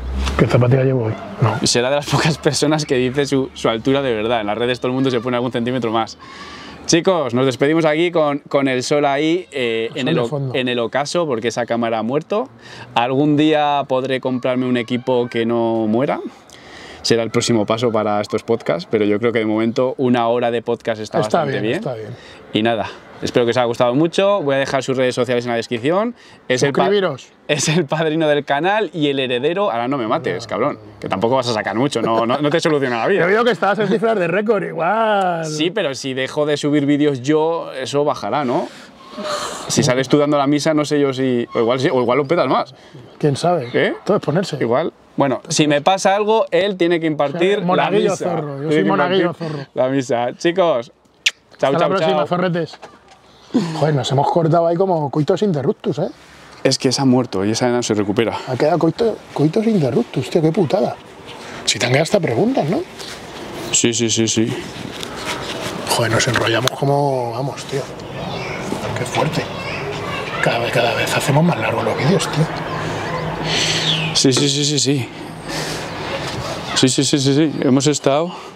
¿Qué zapatilla llevo hoy? No. Será de las pocas personas que dice su altura de verdad. En las redes todo el mundo se pone algún centímetro más. Chicos, nos despedimos aquí con el sol ahí en el ocaso, porque esa cámara ha muerto. Algún día podré comprarme un equipo que no muera. Será el próximo paso para estos podcasts, pero yo creo que de momento 1 hora de podcast está bastante bien. Está bien. Y nada, espero que os haya gustado mucho. Voy a dejar sus redes sociales en la descripción. Suscribiros. Es el padrino del canal y el heredero. Ahora no me mates, cabrón, que tampoco vas a sacar mucho, no te soluciona la vida. He oído que estabas en cifras de récord, igual. Sí, pero si dejo de subir vídeos yo, eso bajará, ¿no? Si sales tú dando la misa, no sé yo si... O igual lo petas más. ¿Quién sabe? ¿Qué? Todo es ponerse. Igual. Bueno, si me pasa algo, él tiene que impartir la misa. Zorro. Yo soy monaguillo zorro. La misa. Chicos, chao, hasta la próxima, zorretes. Joder, nos hemos cortado ahí como coitos interruptus, ¿eh? Es que se ha muerto y esa no se recupera. Ha quedado coitos interruptus, tío, qué putada. Si te han quedado hasta preguntas, ¿no? Sí. Joder, nos enrollamos como... Vamos, tío. Qué fuerte. Cada vez hacemos más largos los vídeos, tío. Sí. Hemos estado...